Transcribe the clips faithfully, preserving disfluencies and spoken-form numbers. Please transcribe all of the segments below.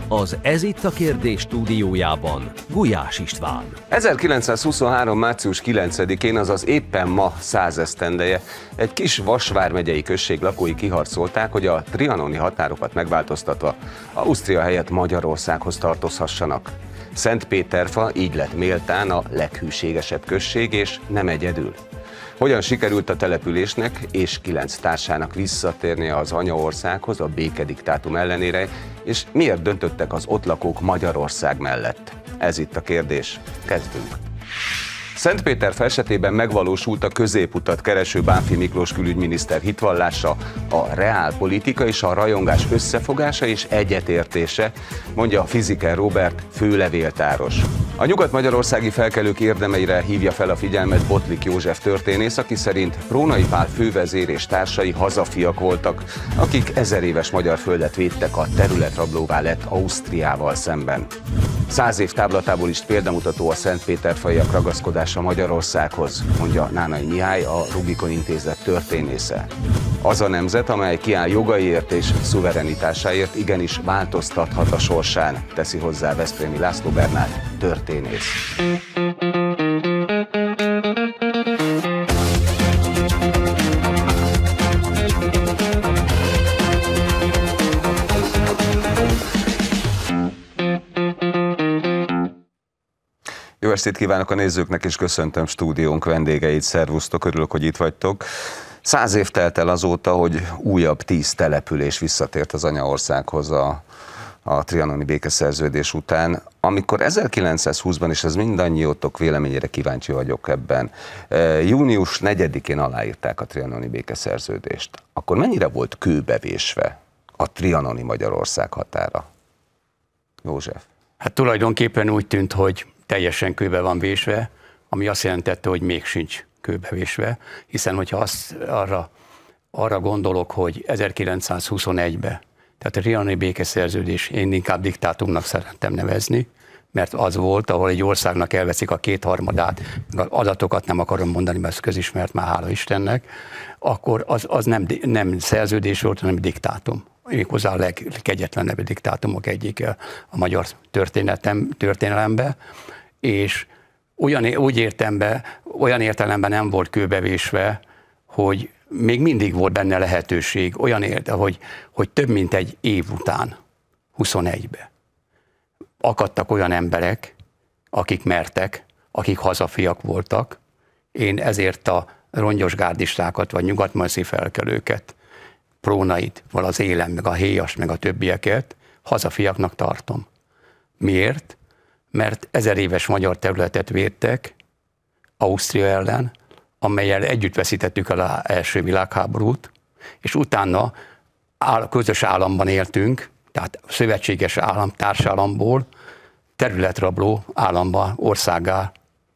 Az Ez itt a kérdés stúdiójában Gulyás István. ezerkilencszázhuszonhárom. március kilencedikén, azaz éppen ma száz esztendeje, egy kis Vas vármegyei község lakói kiharcolták, hogy a trianoni határokat megváltoztatva Ausztria helyett Magyarországhoz tartozhassanak. Szentpéterfa így lett méltán a leghűségesebb község, és nem egyedül. Hogyan sikerült a településnek és kilenc társának visszatérnie az anyaországhoz a békediktátum ellenére, és miért döntöttek az ott lakók Magyarország mellett? Ez itt a kérdés. Kezdünk! Szentpéterfa esetében megvalósult a középutat kereső Bánffy Miklós külügyminiszter hitvallása, a reálpolitika és a rajongás összefogása és egyetértése, mondja Fiziker Róbert, főlevéltáros. A nyugat-magyarországi felkelők érdemeire hívja fel a figyelmet Bottlik József történész, aki szerint Prónai Pál fővezér és társai hazafiak voltak, akik ezer éves magyar földet védtek a területrablóvá lett Ausztriával szemben. Száz év táblatából is példamutató a szentpéterfaiak ragaszkodása Magyarországhoz, mondja Nánai Mihály, a Rubikon Intézet történésze. Az a nemzet, amely kiáll jogaiért és szuverenitásáért, igenis változtathat a sorsán, teszi hozzá Veszprémi László Bernát, történész. Jó estét kívánok a nézőknek, és köszöntöm stúdiónk vendégeit, szervusztok, örülök, hogy itt vagytok. Száz év telt el azóta, hogy újabb tíz település visszatért az anyaországhoz a, a trianoni békeszerződés után. Amikor ezerkilencszázhúszban, és ez mindannyiótok véleményére kíváncsi vagyok ebben, június negyedikén aláírták a trianoni békeszerződést, akkor mennyire volt kőbevésve a trianoni Magyarország határa? József? Hát tulajdonképpen úgy tűnt, hogy teljesen kőbe van vésve, ami azt jelentette, hogy még sincs kőbevésve, hiszen hogyha azt arra, arra gondolok, hogy ezerkilencszázhuszonegyben, tehát a trianoni békeszerződés, én inkább diktátumnak szerettem nevezni, mert az volt, ahol egy országnak elveszik a kétharmadát, az adatokat nem akarom mondani, mert ez közismert már, hála Istennek, akkor az, az nem, nem szerződés volt, hanem diktátum. Méghozzá a legkegyetlenebb diktátumok egyike a magyar történetem, történelemben, és olyan, úgy értem be, olyan értelemben nem volt kőbevésve, hogy még mindig volt benne lehetőség, olyan érte, hogy, hogy több mint egy év után, huszonegyben akadtak olyan emberek, akik mertek, akik hazafiak voltak. Én ezért a rongyos gárdistákat, vagy nyugatmarszi felkelőket, Prónait, val az Élen, meg a Héjas, meg a többieket hazafiaknak tartom. Miért? Mert ezer éves magyar területet védtek Ausztria ellen, amellyel együtt veszítettük el az első világháborút, és utána áll, közös államban éltünk, tehát szövetséges állam, társállamból területrabló államba, országgá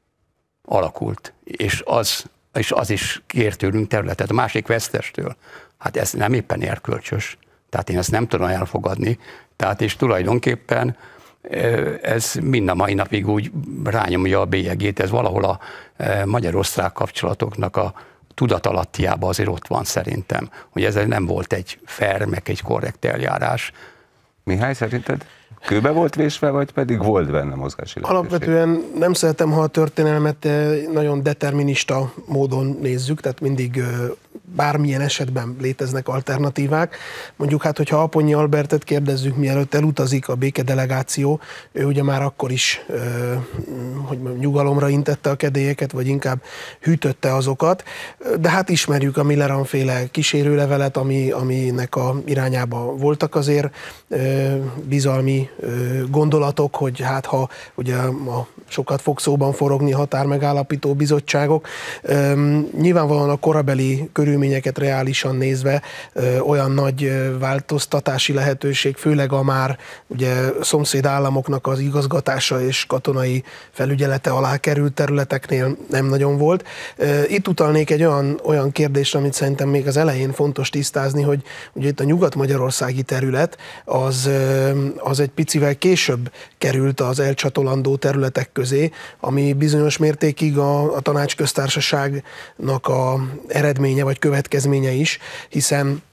alakult. És az, és az is kér tőlünk területet, a másik vesztestől. Hát ez nem éppen erkölcsös, tehát én ezt nem tudom elfogadni, tehát és tulajdonképpen ez mind a mai napig úgy rányomja a bélyegét, ez valahol a magyar-osztrák kapcsolatoknak a tudatalattiában azért ott van szerintem, hogy ez nem volt egy fair, meg egy korrekt eljárás. Mihály, szerinted kőbe volt vésve, vagy pedig volt benne mozgási lehetőség? Alapvetően nem szeretem, ha a történelmet nagyon determinista módon nézzük, tehát mindig bármilyen esetben léteznek alternatívák. Mondjuk hát, hogyha Aponyi Albertet kérdezzük, mielőtt elutazik a békedelegáció, ő ugye már akkor is hogy mondjam, nyugalomra intette a kedélyeket, vagy inkább hűtötte azokat, de hát ismerjük a Millerand-féle kísérőlevelet, ami, aminek a irányába voltak azért bizalmi gondolatok, hogy hát ha ugye a sokat fog szóban forogni határmegállapító bizottságok. Nyilvánvalóan a korabeli körülményeket reálisan nézve olyan nagy változtatási lehetőség, főleg a már ugye szomszéd államoknak az igazgatása és katonai felügyelete alá került területeknél nem nagyon volt. Itt utalnék egy olyan, olyan kérdésre, amit szerintem még az elején fontos tisztázni, hogy ugye itt a nyugat-magyarországi terület az, az egy picivel később került az elcsatolandó területek közé, ami bizonyos mértékig a, a tanácsköztársaságnak a eredménye vagy következménye is, hiszen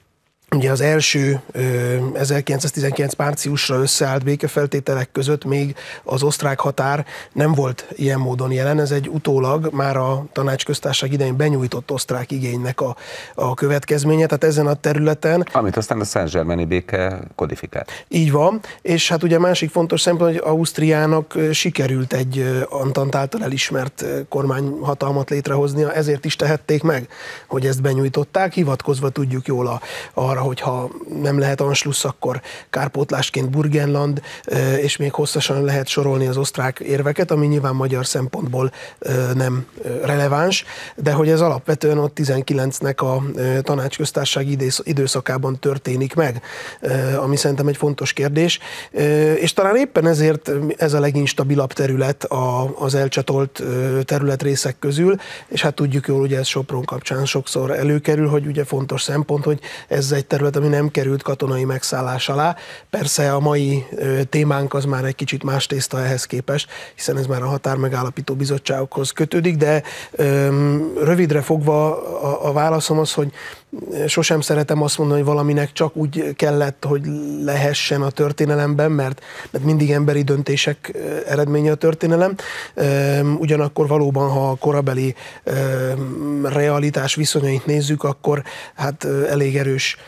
Ugye az első ezerkilencszáztizenkilenc márciusra összeállt békefeltételek között még az osztrák határ nem volt ilyen módon jelen. Ez egy utólag már a tanácsköztársaság idején benyújtott osztrák igénynek a, a következménye. Tehát ezen a területen... Amit aztán a Saint-Germaini béke kodifikált. Így van, és hát ugye másik fontos szempont, hogy Ausztriának sikerült egy Antant által elismert kormányhatalmat létrehoznia, ezért is tehették meg, hogy ezt benyújtották, hivatkozva tudjuk jól a, arra, hogyha nem lehet Anschluss, akkor kárpótlásként Burgenland, és még hosszasan lehet sorolni az osztrák érveket, ami nyilván magyar szempontból nem releváns, de hogy ez alapvetően ott tizenkilencnek a tanácsköztársaság időszakában történik meg, ami szerintem egy fontos kérdés, és talán éppen ezért ez a leginstabilabb terület az elcsatolt területrészek közül, és hát tudjuk jól, ugye ez Sopron kapcsán sokszor előkerül, hogy ugye fontos szempont, hogy ez egy terület, ami nem került katonai megszállás alá. Persze a mai témánk az már egy kicsit más tészta ehhez képest, hiszen ez már a határmegállapító bizottságokhoz kötődik, de öm, rövidre fogva a, a válaszom az, hogy sosem szeretem azt mondani, hogy valaminek csak úgy kellett, hogy lehessen a történelemben, mert, mert mindig emberi döntések eredménye a történelem. Ugyanakkor valóban, ha a korabeli realitás viszonyait nézzük, akkor hát elég erős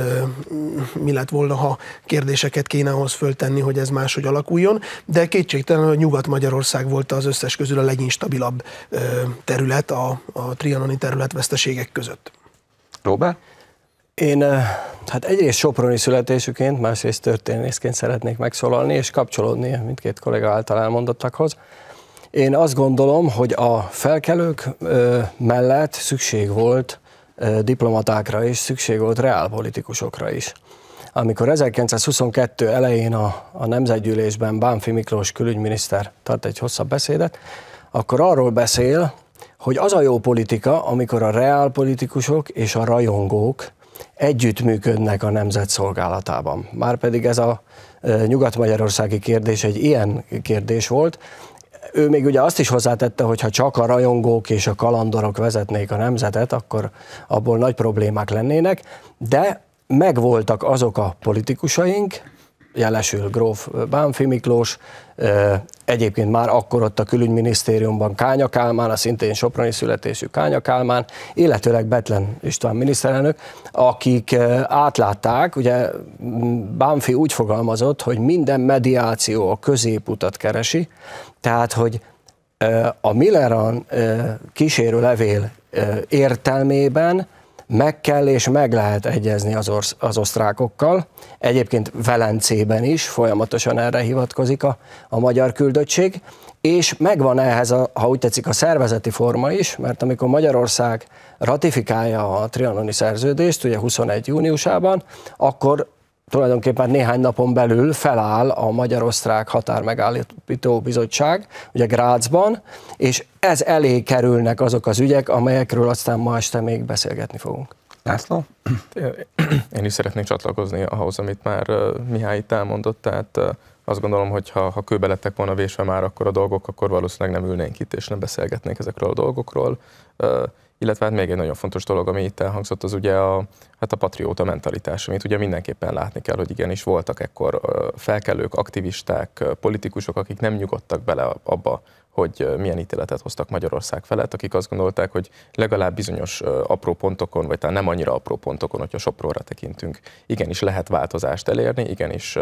mi lett volna, ha kérdéseket kéne ahhoz föltenni, hogy ez máshogy alakuljon, de kétségtelen, hogy Nyugat-Magyarország volt az összes közül a leginstabilabb terület a, a trianoni területveszteségek között. Róbert? Én hát egyrészt soproni születésüként, másrészt történészként szeretnék megszólalni és kapcsolódni mindkét kollega által elmondottakhoz. Én azt gondolom, hogy a felkelők mellett szükség volt diplomatákra is, szükség volt reálpolitikusokra is. Amikor ezerkilencszázhuszonkettő elején a, a Nemzetgyűlésben Bánffy Miklós külügyminiszter tart egy hosszabb beszédet, akkor arról beszél, hogy az a jó politika, amikor a reálpolitikusok és a rajongók együttműködnek a nemzet szolgálatában. Márpedig ez a nyugat-magyarországi kérdés egy ilyen kérdés volt. Ő még ugye azt is hozzátette, hogy ha csak a rajongók és a kalandorok vezetnék a nemzetet, akkor abból nagy problémák lennének, de megvoltak azok a politikusaink, jelesül gróf Bánffy Miklós, egyébként már akkor ott a külügyminisztériumban Kánya Kálmán, a szintén soproni születésű Kánya Kálmán, illetőleg Bethlen István miniszterelnök, akik átlátták, ugye Bánffy úgy fogalmazott, hogy minden mediáció a középutat keresi, tehát hogy a Milleran kísérő levél értelmében meg kell és meg lehet egyezni az, orsz, az osztrákokkal. Egyébként Velencében is folyamatosan erre hivatkozik a, a magyar küldöttség, és megvan ehhez, a, ha úgy tetszik, a szervezeti forma is, mert amikor Magyarország ratifikálja a trianoni szerződést, ugye huszonegy júniusában, akkor tulajdonképpen néhány napon belül feláll a Magyar-Osztrák Határmegállapító Bizottság, ugye Grazban, és ez elé kerülnek azok az ügyek, amelyekről aztán ma este még beszélgetni fogunk. László? Én is szeretnék csatlakozni ahhoz, amit már Mihály itt elmondott, tehát azt gondolom, hogy ha, ha kőbe lettek volna vésve már akkor a dolgok, akkor valószínűleg nem ülnénk itt, és nem beszélgetnénk ezekről a dolgokról. Illetve hát még egy nagyon fontos dolog, ami itt elhangzott, az ugye a, hát a patrióta mentalitás, amit ugye mindenképpen látni kell, hogy igenis voltak ekkor felkelők, aktivisták, politikusok, akik nem nyugodtak bele abba, hogy milyen ítéletet hoztak Magyarország felett, akik azt gondolták, hogy legalább bizonyos apró pontokon, vagy talán nem annyira apró pontokon, hogyha Sopronra tekintünk, igenis lehet változást elérni, igenis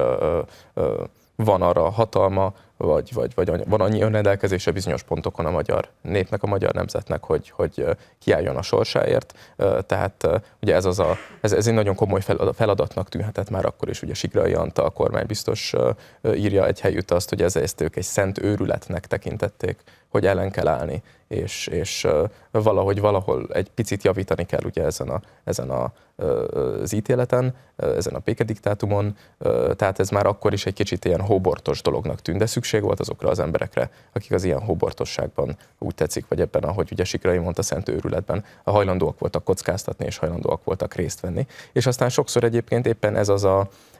van arra hatalma, vagy, vagy, vagy van annyi önrendelkezése bizonyos pontokon a magyar népnek, a magyar nemzetnek, hogy, hogy kiálljon a sorsáért. Tehát ugye ez, az a, ez, ez egy nagyon komoly feladatnak tűnhetett már akkor is. Ugye Sigrai Antal, a kormánybiztos írja egy helyütt azt, hogy ez, ezt ők egy szent őrületnek tekintették, hogy ellen kell állni, és, és valahogy valahol egy picit javítani kell ugye ezen, a, ezen a, az ítéleten, ezen a békediktátumon, tehát ez már akkor is egy kicsit ilyen hóbortos dolognak tűnt, de szükség volt azokra az emberekre, akik az ilyen hóbortosságban úgy tetszik, vagy ebben, ahogy ugye Sigrai mondta, szent őrületben a hajlandóak voltak kockáztatni, és hajlandóak voltak részt venni. És aztán sokszor egyébként éppen ez az a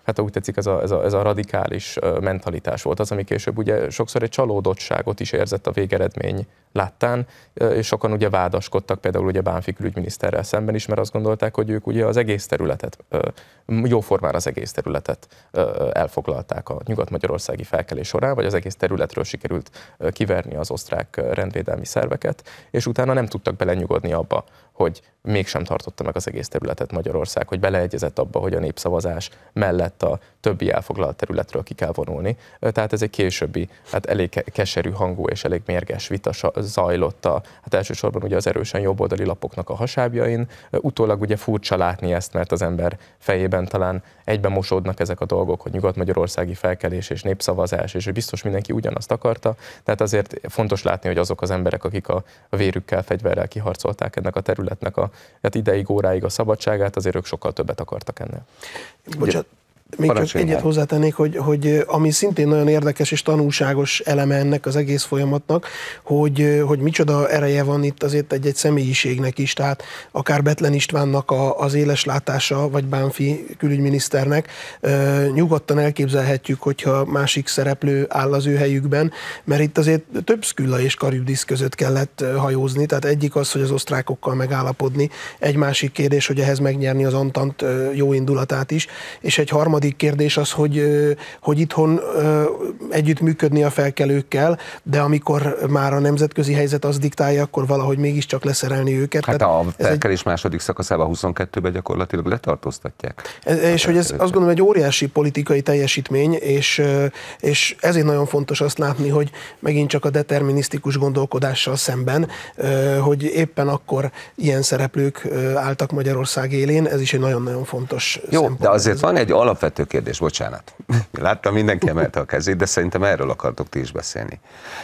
hát úgy tetszik, ez a, ez a, ez a radikális mentalitás volt az, ami később ugye sokszor egy csalódottságot is érzett a végeredmény láttán, és sokan ugye vádaskodtak például ugye Bánffy külügyminiszterrel szemben is, mert azt gondolták, hogy ők ugye az egész területet, jóformán az egész területet elfoglalták a nyugat-magyarországi felkelés során, vagy az egész területről sikerült kiverni az osztrák rendvédelmi szerveket, és utána nem tudtak belenyugodni abba, hogy mégsem tartotta meg az egész területet Magyarország, hogy beleegyezett abba, hogy a népszavazás mellett a többi elfoglalt területről ki kell vonulni. Tehát ez egy későbbi, hát elég keserű hangú és elég mérges vita zajlott a, hát elsősorban ugye az erősen jobboldali lapoknak a hasábjain. Utólag ugye furcsa látni ezt, mert az ember fejében talán egyben mosódnak ezek a dolgok, hogy nyugat-magyarországi felkelés és népszavazás, és biztos mindenki ugyanazt akarta. Tehát azért fontos látni, hogy azok az emberek, akik a vérükkel, fegyverrel kiharcolták ennek a területnek a hát ideig, óráig a szabadságát, azért ők sokkal többet akartak ennél. Bocsánat, még csak egyet hozzátennék, hogy, hogy ami szintén nagyon érdekes és tanulságos eleme ennek az egész folyamatnak, hogy, hogy micsoda ereje van itt azért egy-egy személyiségnek is, tehát akár Bethlen Istvánnak a, az éles látása, vagy Bánffy külügyminiszternek, nyugodtan elképzelhetjük, hogyha másik szereplő áll az ő helyükben, mert itt azért több Skylla és Charybdis között kellett hajózni, tehát egyik az, hogy az osztrákokkal megállapodni, egy másik kérdés, hogy ehhez megnyerni az Antant jó indulatát is, és egy harmadik kérdés az, hogy, hogy itthon együttműködni a felkelőkkel, de amikor már a nemzetközi helyzet azt diktálja, akkor valahogy mégiscsak leszerelni őket. Hát a felkelés egy... második szakaszában huszonkettőben gyakorlatilag letartóztatják. És hogy ez azt gondolom egy óriási politikai teljesítmény, és, és ezért nagyon fontos azt látni, hogy megint csak a determinisztikus gondolkodással szemben, hogy éppen akkor ilyen szereplők álltak Magyarország élén, ez is egy nagyon-nagyon fontos Jó, szempont. De azért van egy alapvető kérdés, bocsánat. Láttam, mindenki emelte a kezét, de szerintem erről akartok ti is beszélni.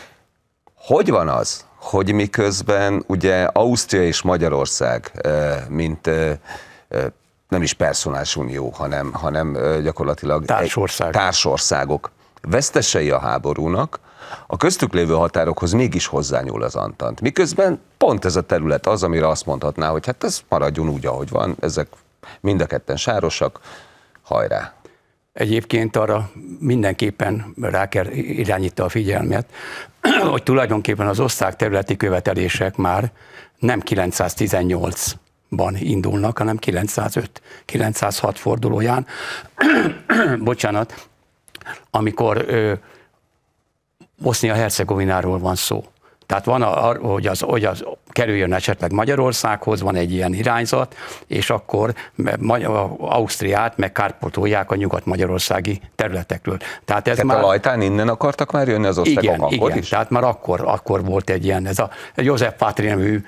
Hogy van az, hogy miközben ugye Ausztria és Magyarország, mint nem is personális unió, hanem, hanem gyakorlatilag társország. társországok vesztesei a háborúnak, a köztük lévő határokhoz mégis hozzányúl az Antant. Miközben pont ez a terület az, amire azt mondhatná, hogy hát ez maradjon úgy, ahogy van, ezek mind a ketten sárosak, hajrá! Egyébként arra mindenképpen rá kell irányítani a figyelmet, hogy tulajdonképpen az osztrák területi követelések már nem kilencszáztizennyolcban indulnak, hanem kilencszázöt kilencszázhat fordulóján. Bocsánat, amikor Bosznia-Hercegovináról van szó. Tehát van, a, hogy, az, hogy az kerüljön esetleg Magyarországhoz, van egy ilyen irányzat, és akkor Ausztriát megkárpótolják a nyugat-magyarországi területekről. Tehát ez tehát már... a Lajtán innen akartak már jönni az osztrákok igen, akkor igen, is? Tehát már akkor, akkor volt egy ilyen, ez a József Pátri nevű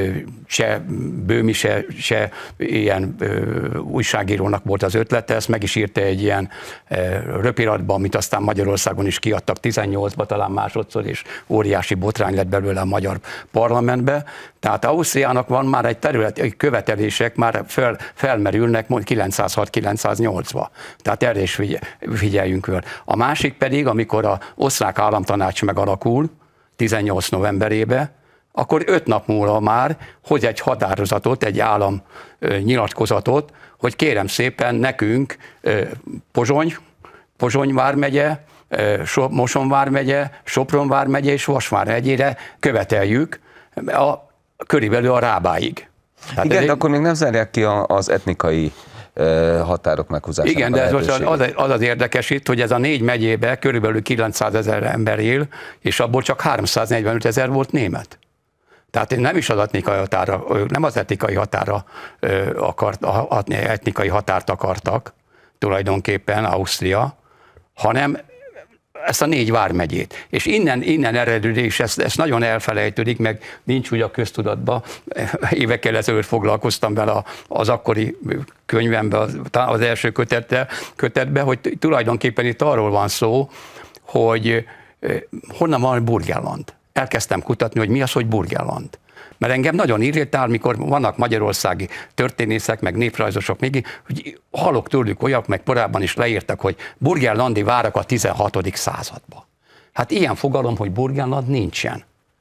se bőmi, se, se ilyen ö, újságírónak volt az ötlete, ezt meg is írta egy ilyen ö, röpiratban, amit aztán Magyarországon is kiadtak tizennyolcban, talán másodszor, és óriási botrány lett belőle a magyar parlamentbe. Tehát Ausztriának van már egy terület, követelések már fel, felmerülnek kilencszázhat kilencszáznyolcban. Tehát erre is figyeljünk föl. A másik pedig, amikor az osztrák államtanács megalakul tizennyolc novemberében, akkor öt nap múlva már hoz egy határozatot, egy állam nyilatkozatot, hogy kérem szépen nekünk Pozsony, Pozsony vármegye, Mosón vármegye, Sopron vármegye és Vas vármegyére követeljük a, körülbelül a Rábáig. Tehát igen, de akkor még nem zárják ki az etnikai határok meghúzásának. Igen, de ez az, az, az az érdekes itt, hogy ez a négy megyébe körülbelül kilencszázezer ember él, és abból csak háromszáznegyvenöt volt német. Tehát nem is az etnikai határa, nem az etnikai határa akart, etnikai határt akartak tulajdonképpen Ausztria, hanem ezt a négy vármegyét. És innen, innen eredődés, ezt, ezt nagyon elfelejtődik, meg nincs úgy a köztudatban. Évekkel ezelőtt foglalkoztam vele az akkori könyvemben, az első kötetbe, kötetbe, hogy tulajdonképpen itt arról van szó, hogy honnan van Burgenland. Elkezdtem kutatni, hogy mi az, hogy Burgenland. Mert engem nagyon irritál, mikor vannak magyarországi történészek, meg néprajzosok még, hogy hallok tőlük olyat, meg korábban is leírtak, hogy burgenlandi várak a tizenhatodik században. Hát ilyen fogalom, hogy Burgenland nincsen.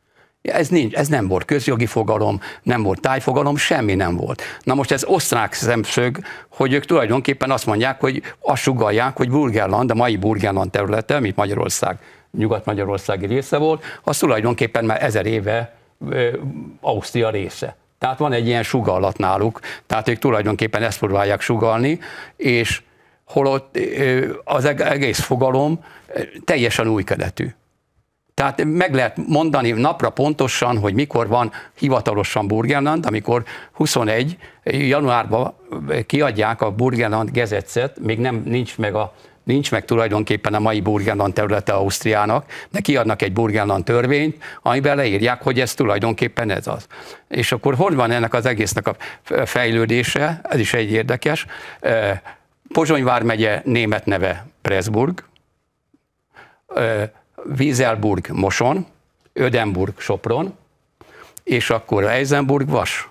Ez, nincs, ez nem volt közjogi fogalom, nem volt tájfogalom, semmi nem volt. Na most ez osztrák szemszög, hogy ők tulajdonképpen azt mondják, hogy azt sugallják, hogy Burgenland, a mai Burgenland területe, amit Magyarország, nyugat-magyarországi része volt, az tulajdonképpen már ezer éve ö, Ausztria része. Tehát van egy ilyen sugallat náluk, tehát ők tulajdonképpen ezt próbálják sugalni, és holott ö, az egész fogalom teljesen új keletű. Tehát meg lehet mondani napra pontosan, hogy mikor van hivatalosan Burgenland, amikor huszonegy januárban kiadják a Burgenland Gesetzet, még nem nincs meg, a, nincs meg tulajdonképpen a mai Burgenland területe Ausztriának, de kiadnak egy Burgenland törvényt, amiben leírják, hogy ez tulajdonképpen ez az. És akkor hol van ennek az egésznek a fejlődése, ez is egy érdekes. Pozsony vármegye német neve Pressburg, Wieselburg Moson, Ödenburg Sopron, és akkor Eisenburg Vas.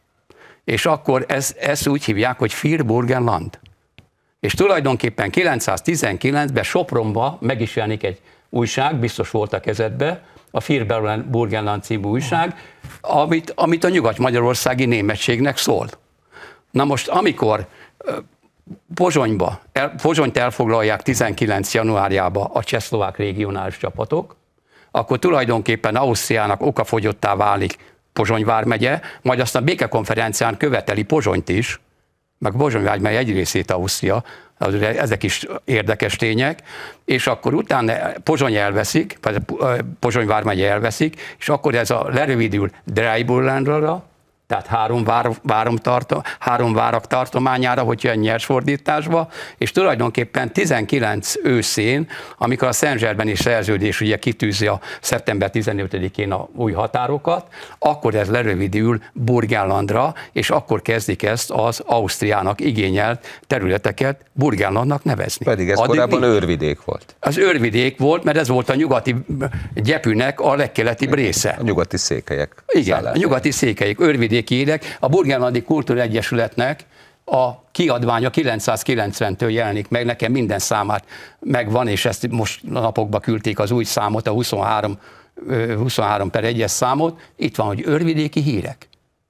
És akkor ezt, ezt úgy hívják, hogy Vierburgenland. És tulajdonképpen kilencszáztizenkilencben Sopronba meg is jelenik egy újság, biztos volt a kezedbe, a Vierburgenland című újság, amit, amit a nyugat-magyarországi németségnek szól. Na most, amikor Pozsonyba, el, Pozsonyt elfoglalják tizenkilenc januárjában a csehszlovák regionális csapatok, akkor tulajdonképpen Ausztriának okafogyottá válik Pozsony vármegye, majd aztán a békekonferencián követeli Pozsonyt is, meg Pozsony vármegye egy részét Ausztria, ezek is érdekes tények, és akkor utána Pozsony elveszik, Pozsony vármegye elveszik, és akkor ez a lerövidül Dreiburgenlandra, tehát három, vár, várom tartom, három várak tartományára, hogy jön nyers fordításba, és tulajdonképpen tizenkilenc őszén, amikor a Szent-Zserbeni szerződés ugye kitűzi a szeptember tizenötödikén a új határokat, akkor ez lerövidül Burgenlandra, és akkor kezdik ezt az Ausztriának igényelt területeket Burgenlandnak nevezni. Pedig ez Addig korábban mi? őrvidék volt. Az őrvidék volt, mert ez volt a nyugati gyepűnek a legkeletibb része. A nyugati székelyek. Igen, szállása. a nyugati székelyek, őrvidéki élek. A Burgenlandi Kultúregyesületnek a kiadványa kilencszázkilencventől jelenik meg, nekem minden számát megvan, és ezt most napokban küldték az új számot, a huszonhárom, huszonhárom per egyes számot. Itt van, hogy őrvidéki hírek.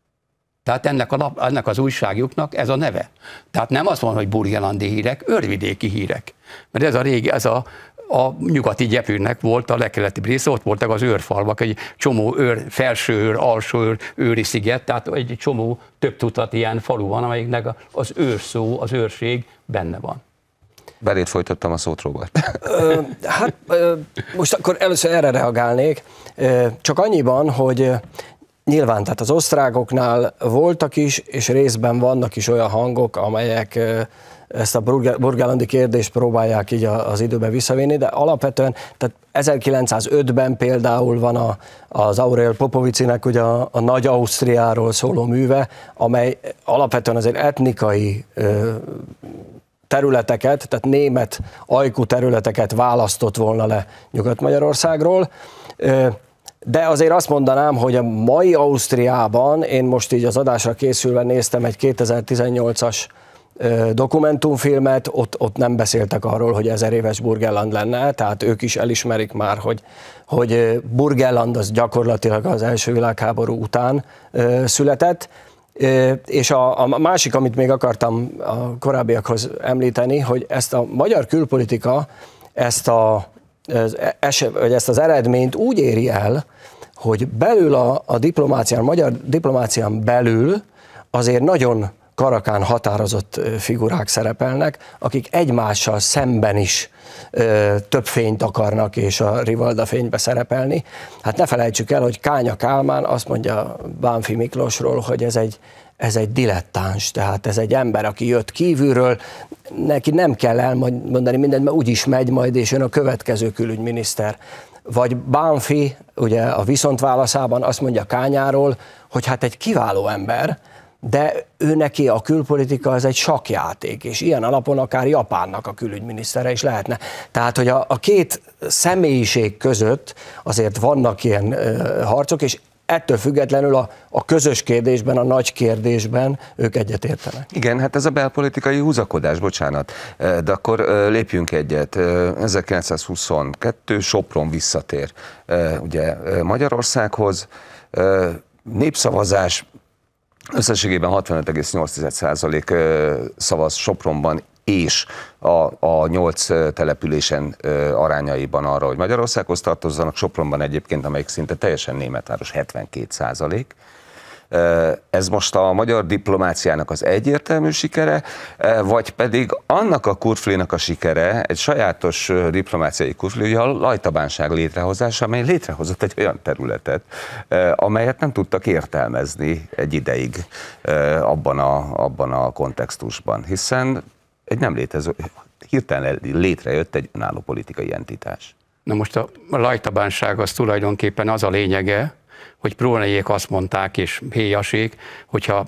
Tehát ennek, a, ennek az újságjuknak ez a neve. Tehát nem az van, hogy burgenlandi hírek, őrvidéki hírek. Mert ez a régi, ez a a nyugati gyepűnek volt a legkeletibb része, ott voltak az őrfalvak, egy csomó őr, felső őr, alsó őr, őri sziget, tehát egy csomó több tucat ilyen falu van, amelyiknek az őrszó, az őrség benne van. Belét folytattam a szót, Robert. Ö, hát ö, most akkor először erre reagálnék, ö, csak annyiban, hogy nyilván tehát az osztrákoknál voltak is, és részben vannak is olyan hangok, amelyek ö, ezt a burgenlandi kérdést próbálják így az időben visszavinni, de alapvetően tehát ezerkilencszázötben például van a, az Aurel Popovicinek ugye a, a Nagy Ausztriáról szóló műve, amely alapvetően azért etnikai ö, területeket, tehát német ajkú területeket választott volna le Nyugat-Magyarországról. Ö, De azért azt mondanám, hogy a mai Ausztriában, én most így az adásra készülve néztem egy kétezer-tizennyolcas dokumentumfilmet, ott, ott nem beszéltek arról, hogy ezer éves Burgenland lenne, tehát ők is elismerik már, hogy, hogy Burgenland az gyakorlatilag az első világháború után született. És a, a másik, amit még akartam a korábbiakhoz említeni, hogy ezt a magyar külpolitika, ezt, a, ez, vagy ezt az eredményt úgy éri el, hogy belül a, a diplomácián, a magyar diplomácián belül azért nagyon karakán határozott figurák szerepelnek, akik egymással szemben is ö, több fényt akarnak és a Rivalda fénybe szerepelni. Hát ne felejtsük el, hogy Kánya Kálmán azt mondja Bánffy Miklósról, hogy ez egy, ez egy dilettáns, tehát ez egy ember, aki jött kívülről, neki nem kell elmondani mindent, mert úgyis megy majd, és jön a következő külügyminiszter. Vagy Bánffy, ugye a viszontválaszában azt mondja Kányáról, hogy hát egy kiváló ember, de ő neki a külpolitika az egy sakkjáték, és ilyen alapon akár Japánnak a külügyminisztere is lehetne. Tehát, hogy a, a két személyiség között azért vannak ilyen ö, harcok, és ettől függetlenül a, a közös kérdésben, a nagy kérdésben ők egyetértenek. Igen, hát ez a belpolitikai húzakodás, bocsánat, de akkor lépjünk egyet. ezerkilencszázhuszonkettő Sopron visszatér ugye Magyarországhoz, népszavazás, összességében hatvanöt egész nyolc százalék szavaz Sopronban és a, a nyolc településen arányaiban arra, hogy Magyarországhoz tartozzanak. Sopronban egyébként, amelyik szinte teljesen német város, hetvenkét százalék. Ez most a magyar diplomáciának az egyértelmű sikere, vagy pedig annak a kurflinak a sikere, egy sajátos diplomáciai kurfli, ugye a lajtabánság létrehozása, amely létrehozott egy olyan területet, amelyet nem tudtak értelmezni egy ideig abban a, abban a kontextusban, hiszen egy nem létező, hirtelen létrejött egy önálló politikai entitás. Na most a lajtabánság az tulajdonképpen az a lényege, hogy Prónaiék azt mondták, és Héjasék, hogyha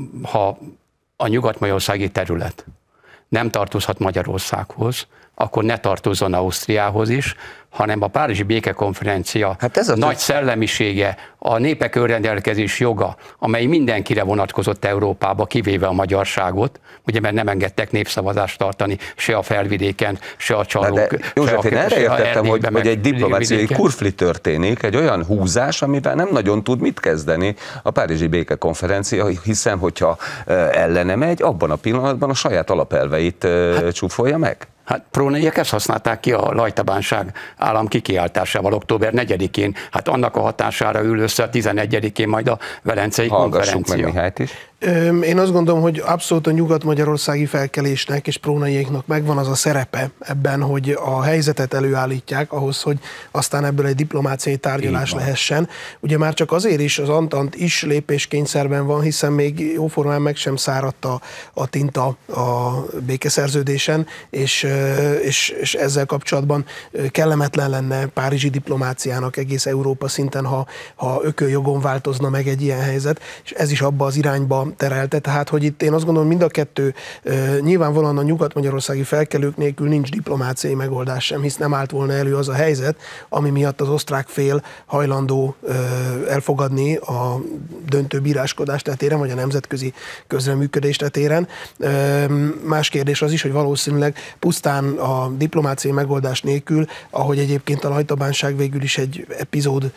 ha a nyugat-magyarországi terület nem tartozhat Magyarországhoz, akkor ne tartozzon Ausztriához is, hanem a Párizsi Békekonferencia hát ez a nagy szellemisége, a népek önrendelkezés joga, amely mindenkire vonatkozott Európába, kivéve a magyarságot, ugye mert nem engedtek népszavazást tartani se a felvidéken, se a csalók. De József, én erre értettem, hogy, hogy egy diplomáciai kurfli történik, egy olyan húzás, amivel nem nagyon tud mit kezdeni a Párizsi Békekonferencia, hiszen hogyha ellene megy, abban a pillanatban a saját alapelveit hát, csúfolja meg. Hát Prónaiék ezt használták ki a lajtabánság állam kikiáltásával október negyedikén. Hát annak a hatására ül össze a tizenegyedikén majd a Velencei Hallgassuk konferencia. Meg Mihályt is. Én azt gondolom, hogy abszolút a nyugat-magyarországi felkelésnek és Prónaiéknak megvan az a szerepe ebben, hogy a helyzetet előállítják ahhoz, hogy aztán ebből egy diplomáciai tárgyalás lehessen. Ugye már csak azért is az Antant is lépéskényszerben van, hiszen még jóformán meg sem száradt a, a tinta a békeszerződésen, és, és, és ezzel kapcsolatban kellemetlen lenne párizsi diplomáciának egész Európa szinten, ha, ha ököljogon változna meg egy ilyen helyzet, és ez is abba az irányba terelte, tehát hogy itt én azt gondolom, mind a kettő nyilvánvalóan a nyugat-magyarországi felkelők nélkül nincs diplomáciai megoldás sem, hisz nem állt volna elő az a helyzet, ami miatt az osztrák fél hajlandó elfogadni a döntő bíráskodás tetéren, vagy a nemzetközi közreműködés tetéren. Más kérdés az is, hogy valószínűleg pusztán a diplomáciai megoldás nélkül, ahogy egyébként a lajtabánság végül is egy epizód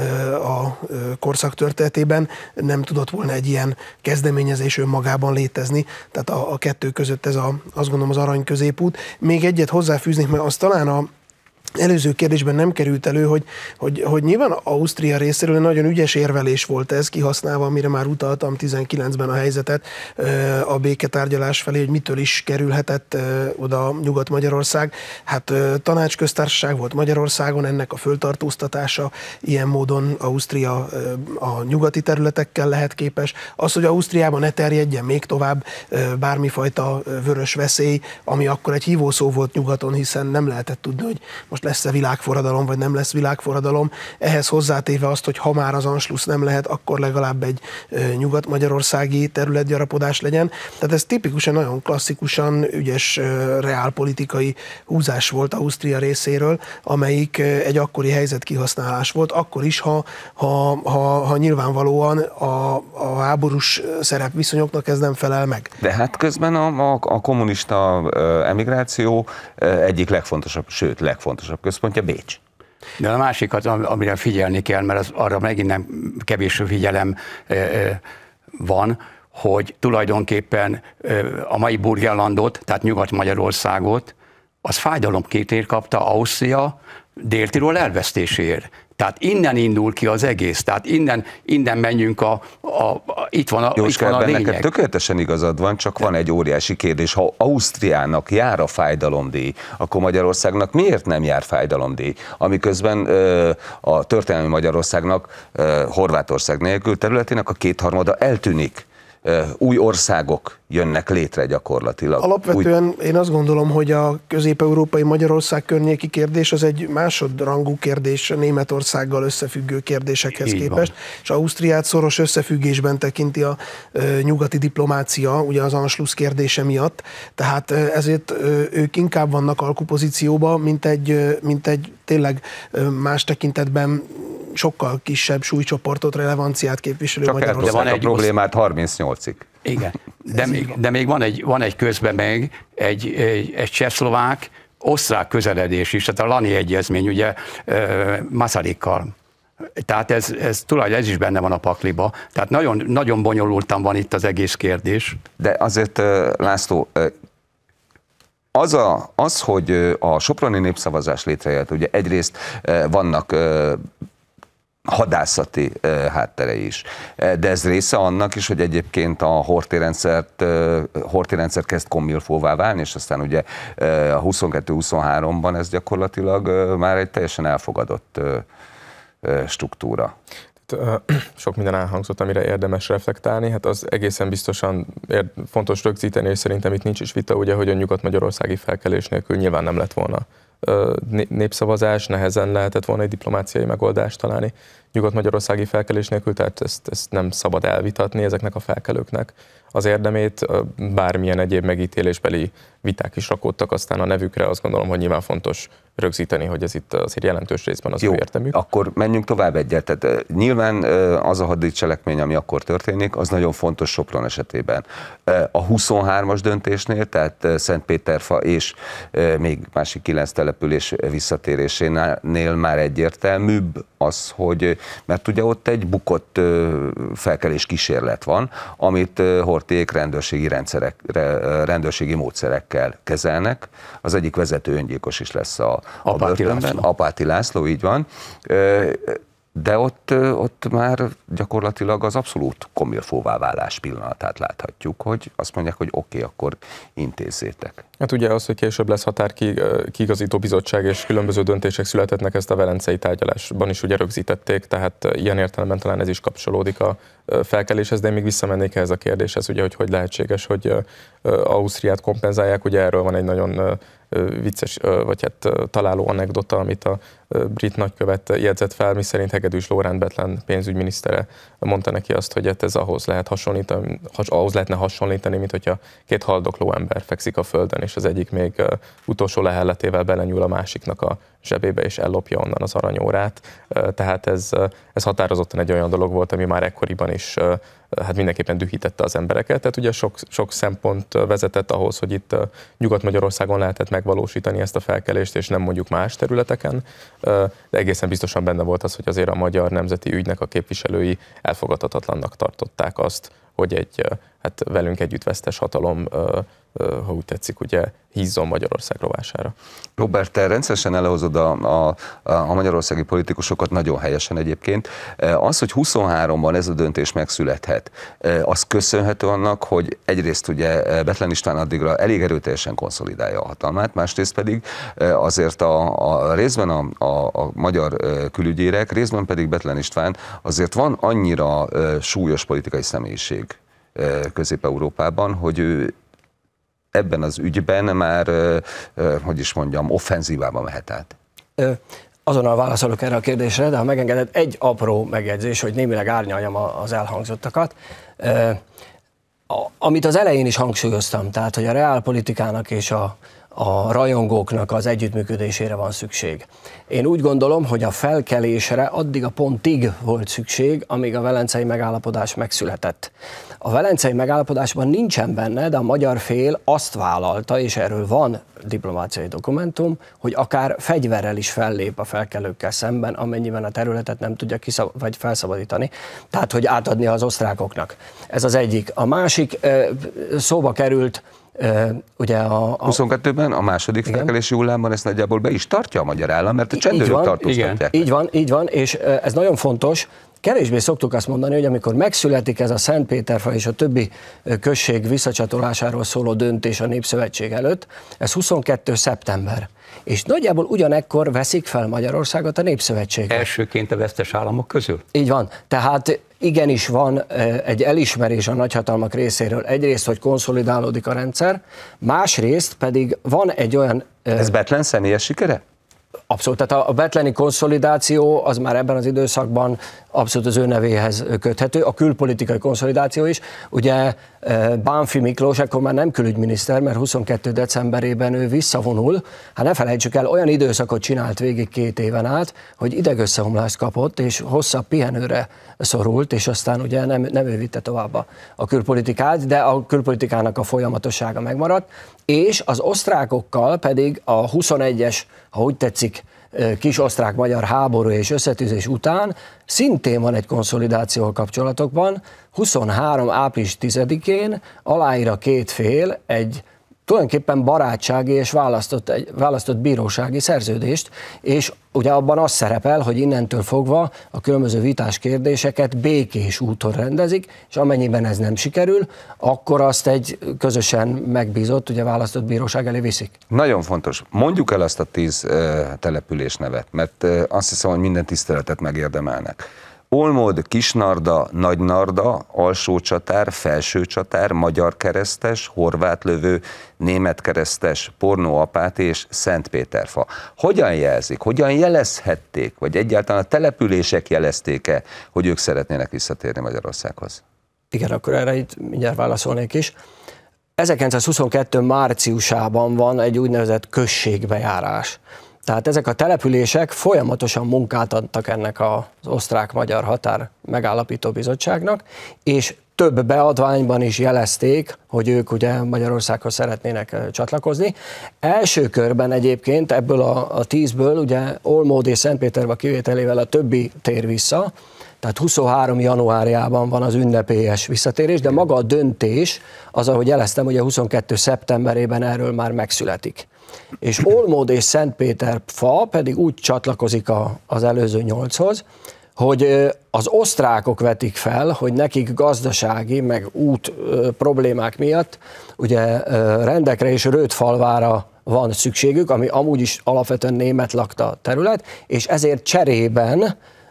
a korszak történetében, nem tudott volna egy ilyen kezdeményezés önmagában létezni, tehát a, a kettő között ez a, azt gondolom az arany középút. Még egyet hozzáfűznék, mert az talán a előző kérdésben nem került elő, hogy, hogy, hogy nyilván Ausztria részéről nagyon ügyes érvelés volt ez, kihasználva, amire már utaltam tizenkilencben a helyzetet a béketárgyalás felé, hogy mitől is kerülhetett oda Nyugat-Magyarország. Hát tanácsköztársaság volt Magyarországon, ennek a föltartóztatása ilyen módon Ausztria a nyugati területekkel lehet képes. Az, hogy Ausztriában ne terjedjen még tovább bármifajta vörös veszély, ami akkor egy hívószó volt nyugaton, hiszen nem lehetett tudni, hogy most lesz-e világforradalom, vagy nem lesz világforradalom. Ehhez hozzátéve azt, hogy ha már az Anschluss nem lehet, akkor legalább egy nyugat-magyarországi területgyarapodás legyen. Tehát ez tipikusan, nagyon klasszikusan ügyes reálpolitikai húzás volt Ausztria részéről, amelyik egy akkori helyzet kihasználás volt, akkor is, ha, ha, ha, ha nyilvánvalóan a, a háborús szerepviszonyoknak ez nem felel meg. De hát közben a, a, a kommunista emigráció egyik legfontosabb, sőt legfontosabb központja Bécs. De a másik az, amire figyelni kell, mert az, arra megint nem kevés figyelem van, hogy tulajdonképpen a mai Burgenlandot, tehát Nyugat-Magyarországot, az fájdalomkértért kapta Ausztria Dél-Tirol elvesztéséért. Tehát innen indul ki az egész, tehát innen, innen menjünk a, a, a itt van a, Jó, itt van a lényeg. Neked tökéletesen igazad van, csak van egy óriási kérdés. Ha Ausztriának jár a fájdalomdíj, akkor Magyarországnak miért nem jár fájdalomdíj? Amiközben ö, a történelmi Magyarországnak ö, Horvátország nélkül területének a kétharmada eltűnik. Új országok jönnek létre gyakorlatilag. Alapvetően Új... én azt gondolom, hogy a közép-európai Magyarország környéki kérdés az egy másodrangú kérdés Németországgal összefüggő kérdésekhez Így képest, van. És Ausztriát szoros összefüggésben tekinti a e, nyugati diplomácia, ugye az Anschluss kérdése miatt, tehát ezért e, ők inkább vannak alkupozícióban, mint egy, mint egy tényleg más tekintetben sokkal kisebb súlycsoportot, relevanciát képviselő Csak Magyarország. eltolták a problémát harmincnyolcig. Igen, de még, de még van egy, van egy közben meg egy, egy, egy csehszlovák, osztrák közeledés is, tehát a Lani egyezmény, ugye Masarykkal. Tehát ez, ez tulajdonképpen ez is benne van a pakliba. Tehát nagyon, nagyon bonyolultan van itt az egész kérdés. De azért, László, az, a, az, hogy a soproni népszavazás létrejött, ugye egyrészt vannak hadászati hátterei is. De ez része annak is, hogy egyébként a Horthy rendszert, Horthy rendszer kezd komilfóvá válni, és aztán ugye a huszonkettő huszonháromban ez gyakorlatilag már egy teljesen elfogadott struktúra. Sok minden elhangzott, amire érdemes reflektálni. Hát az egészen biztosan fontos rögzíteni, és szerintem itt nincs is vita, ugye, hogy a nyugat-magyarországi felkelés nélkül nyilván nem lett volna népszavazás, nehezen lehetett volna egy diplomáciai megoldást találni nyugat-magyarországi felkelés nélkül, tehát ezt, ezt nem szabad elvitatni ezeknek a felkelőknek az érdemét, bármilyen egyéb megítélésbeli viták is rakódtak aztán a nevükre, azt gondolom, hogy nyilván fontos rögzíteni, hogy ez itt azért jelentős részben az Jó, ő értelmük. Akkor menjünk tovább egyet. Tehát nyilván az a hadicselekmény, ami akkor történik, az nagyon fontos Sopron esetében. A huszonhármas döntésnél, tehát Szentpéterfa és még másik kilenc település visszatérésénél már egyértelműbb az, hogy, mert ugye ott egy bukott felkelés kísérlet van, amit Horthyék rendőrségi rendszerekre, rendőrségi módszerekkel kezelnek. Az egyik vezető öngyilkos is lesz a, a börtönben. Apáti László, így van. De ott, ott már gyakorlatilag az abszolút komilfóvá válás pillanatát láthatjuk, hogy azt mondják, hogy oké, okay, akkor intézzétek. Hát ugye az, hogy később lesz határkiigazító bizottság és különböző döntések születetnek, ezt a velencei tárgyalásban is ugye rögzítették, tehát ilyen értelemben talán ez is kapcsolódik a felkeléshez, de én még visszamennék ehhez a kérdéshez, ugye, hogy hogy lehetséges, hogy Ausztriát kompenzálják, ugye erről van egy nagyon vicces, vagy hát találó anekdota, amit a brit nagykövet jegyzett fel, miszerint Hegedűs Lóránt Bethlen pénzügyminisztere mondta neki azt, hogy hát ez ahhoz, lehet hasonlítani, ahhoz lehetne hasonlítani, mint hogyha két haldokló ember fekszik a földön, és az egyik még utolsó lehelletével belenyúl a másiknak a zsebébe, és ellopja onnan az aranyórát. Tehát ez, ez határozottan egy olyan dolog volt, ami már ekkoriban is hát mindenképpen dühítette az embereket. Tehát ugye sok, sok szempont vezetett ahhoz, hogy itt Nyugat-Magyarországon lehetett megvalósítani ezt a felkelést, és nem mondjuk más területeken, de egészen biztosan benne volt az, hogy azért a Magyar Nemzeti Ügynek a képviselői elfogadhatatlannak tartották azt, hogy egy hát velünk együtt vesztes hatalom, ha úgy tetszik, ugye hízzon Magyarország rovására. Robert, te rendszeresen elehozod a, a, a magyarországi politikusokat, nagyon helyesen egyébként. Az, hogy huszonháromban ez a döntés megszülethet, az köszönhető annak, hogy egyrészt ugye Bethlen István addigra elég erőteljesen konszolidálja a hatalmát, másrészt pedig azért a, a részben a, a, a magyar külügyérek, részben pedig Bethlen István azért van annyira súlyos politikai személyiség Közép-Európában, hogy ő ebben az ügyben már, hogy is mondjam, offenzívába mehet át. Azonnal válaszolok erre a kérdésre, de ha megengeded, egy apró megjegyzés, hogy némileg árnyaljam az elhangzottakat. Amit az elején is hangsúlyoztam, tehát, hogy a reálpolitikának és a a rajongóknak az együttműködésére van szükség. Én úgy gondolom, hogy a felkelésre addig a pontig volt szükség, amíg a velencei megállapodás megszületett. A velencei megállapodásban nincsen benne, de a magyar fél azt vállalta, és erről van diplomáciai dokumentum, hogy akár fegyverrel is fellép a felkelőkkel szemben, amennyiben a területet nem tudja kiszab- vagy felszabadítani, tehát hogy átadni az osztrákoknak. Ez az egyik. A másik szóba került, Uh, ugye a, a... huszonkettőben a második felkelési hullámban ezt nagyjából be is tartja a magyar állam, mert a csendőrök tartóztatják. Így van, így van, és uh, ez nagyon fontos. Kevésbé szoktuk azt mondani, hogy amikor megszületik ez a Szentpéterfa és a többi község visszacsatolásáról szóló döntés a Népszövetség előtt, ez huszonkettő szeptember. És nagyjából ugyanekkor veszik fel Magyarországot a Népszövetség. Elsőként a vesztes államok közül? Így van. Tehát igenis van egy elismerés a nagyhatalmak részéről. Egyrészt, hogy konszolidálódik a rendszer, másrészt pedig van egy olyan... Ez Bethlen személyes sikere? abszolút. Tehát a betleni konszolidáció az már ebben az időszakban abszolút az ő nevéhez köthető. A külpolitikai konszolidáció is. Ugye Bánffy Miklós ekkor már nem külügyminiszter, mert huszonkettő decemberében ő visszavonul. Hát ne felejtsük el, olyan időszakot csinált végig két éven át, hogy idegösszeomlást kapott, és hosszabb pihenőre szorult, és aztán ugye nem, nem ő vitte tovább a, a külpolitikát, de a külpolitikának a folyamatossága megmaradt, és az osztrákokkal pedig a huszonegyes, ha úgy tetszik, kis osztrák-magyar háború és összetűzés után szintén van egy konszolidáció a kapcsolatokban. huszonhárom április tizedikén aláír a két fél egy tulajdonképpen barátsági és választott, egy, választott bírósági szerződést, és ugye abban az szerepel, hogy innentől fogva a különböző vitás kérdéseket békés úton rendezik, és amennyiben ez nem sikerül, akkor azt egy közösen megbízott, ugye választott bíróság elé viszik. Nagyon fontos. Mondjuk el azt a tíz uh, település nevet, mert uh, azt hiszem, hogy minden tiszteletet megérdemelnek. Olmod, Kisnarda, Nagynarda, Alsócsatár, Felsőcsatár, Magyar Keresztes, Horvátlövő, Német Keresztes, Pornóapát és Szentpéterfa. Hogyan jelzik, hogyan jelezhették, vagy egyáltalán a települések jelezték-e, hogy ők szeretnének visszatérni Magyarországhoz? Igen, akkor erre itt mindjárt válaszolnék is. ezerkilencszázhuszonkettő márciusában van egy úgynevezett községbejárás. Tehát ezek a települések folyamatosan munkát adtak ennek az osztrák-magyar határ megállapító bizottságnak, és több beadványban is jelezték, hogy ők ugye Magyarországhoz szeretnének csatlakozni. Első körben egyébként ebből a, a tízből ugye Olmód és Szentpéterva kivételével a többi tér vissza, tehát huszonhárom januárjában van az ünnepélyes visszatérés, de maga a döntés, az, ahogy jeleztem, ugye huszonkettő szeptemberében erről már megszületik. És Olmód és Szentpéterfa pedig úgy csatlakozik a, az előző nyolchoz, hogy az osztrákok vetik fel, hogy nekik gazdasági, meg út problémák miatt ugye Rendekre és Rödfalvára van szükségük, ami amúgy is alapvetően német lakta terület, és ezért cserében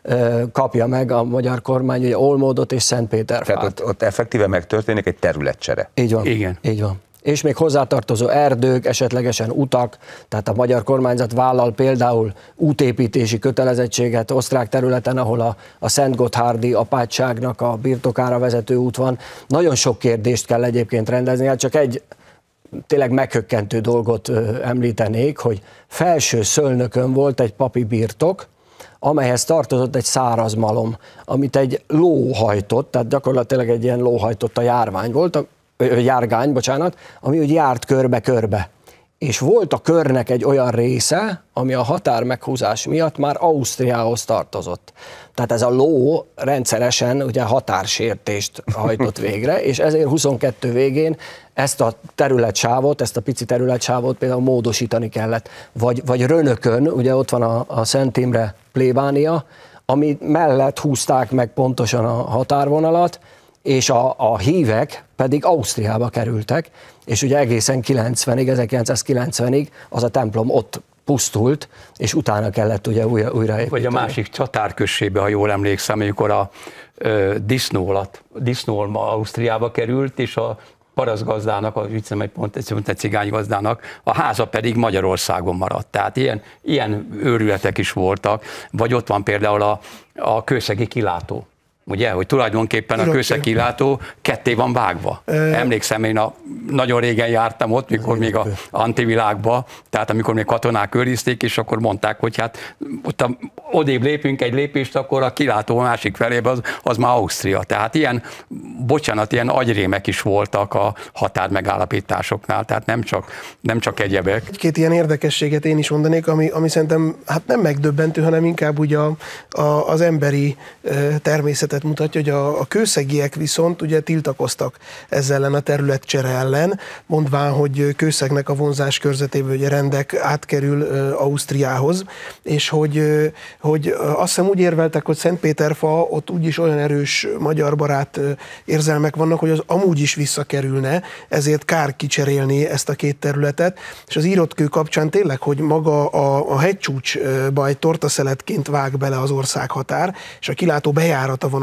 kapja meg a magyar kormány ugye Olmódot és Szentpéterfát. Tehát ott, ott effektíve megtörténik egy területcsere. Így van. Igen. Így van. És még hozzátartozó erdők, esetlegesen utak, tehát a magyar kormányzat vállal például útépítési kötelezettséget osztrák területen, ahol a, a Szentgotthárdi apátságnak a birtokára vezető út van. Nagyon sok kérdést kell egyébként rendezni, hát csak egy tényleg meghökkentő dolgot említenék, hogy Felső Szölnökön volt egy papi birtok, amelyhez tartozott egy száraz malom, amit egy ló hajtott, tehát gyakorlatilag egy ilyen ló hajtott a járvány volt, járgány, bocsánat, ami úgy járt körbe-körbe. És volt a körnek egy olyan része, ami a határ meghúzás miatt már Ausztriához tartozott. Tehát ez a ló rendszeresen ugye határsértést hajtott végre, és ezért huszonkettő végén ezt a területsávot, ezt a pici területsávot például módosítani kellett. Vagy, vagy Rönökön, ugye ott van a, a Szent Imre plébánia, ami mellett húzták meg pontosan a határvonalat, és a, a hívek pedig Ausztriába kerültek, és ugye egészen kilencvenig, ezerkilencszázkilencvenig az a templom ott pusztult, és utána kellett ugye újra, újraépíteni. Vagy a másik csatárközségbe, ha jól emlékszem, amikor a ö, disznólat, disznólma Ausztriába került, és a parasztgazdának, a viccem egy pont egy cigánygazdának, a háza pedig Magyarországon maradt. Tehát ilyen, ilyen őrületek is voltak, vagy ott van például a, a kőszegi kilátó. Ugye, hogy tulajdonképpen a kőszegi kilátó ketté van vágva. Emlékszem, én a, nagyon régen jártam ott, mikor még a antivilágba, tehát amikor még katonák őrizték, és akkor mondták, hogy hát ott a, odébb lépünk egy lépést, akkor a kilátó a másik felébe az, az már Ausztria. Tehát ilyen, bocsánat, ilyen agyrémek is voltak a határmegállapításoknál, tehát nem csak, nem csak egyebek. Egy-két ilyen érdekességet én is mondanék, ami, ami szerintem hát nem megdöbbentő, hanem inkább ugye a, a, az emberi természetet mutatja, hogy a, a kőszegiek viszont ugye tiltakoztak ezzel ellen a területcsere ellen, mondván, hogy Kőszegnek a vonzás körzetéből ugye Rendek átkerül uh, Ausztriához, és hogy, uh, hogy uh, azt hiszem úgy érveltek, hogy Szentpéterfa ott úgyis olyan erős magyar barát uh, érzelmek vannak, hogy az amúgy is visszakerülne, ezért kár kicserélni ezt a két területet, és az írott kő kapcsán tényleg, hogy maga a, a hegycsúcsba egy tortaszeletként vág bele az országhatár, és a kilátó bejárata van a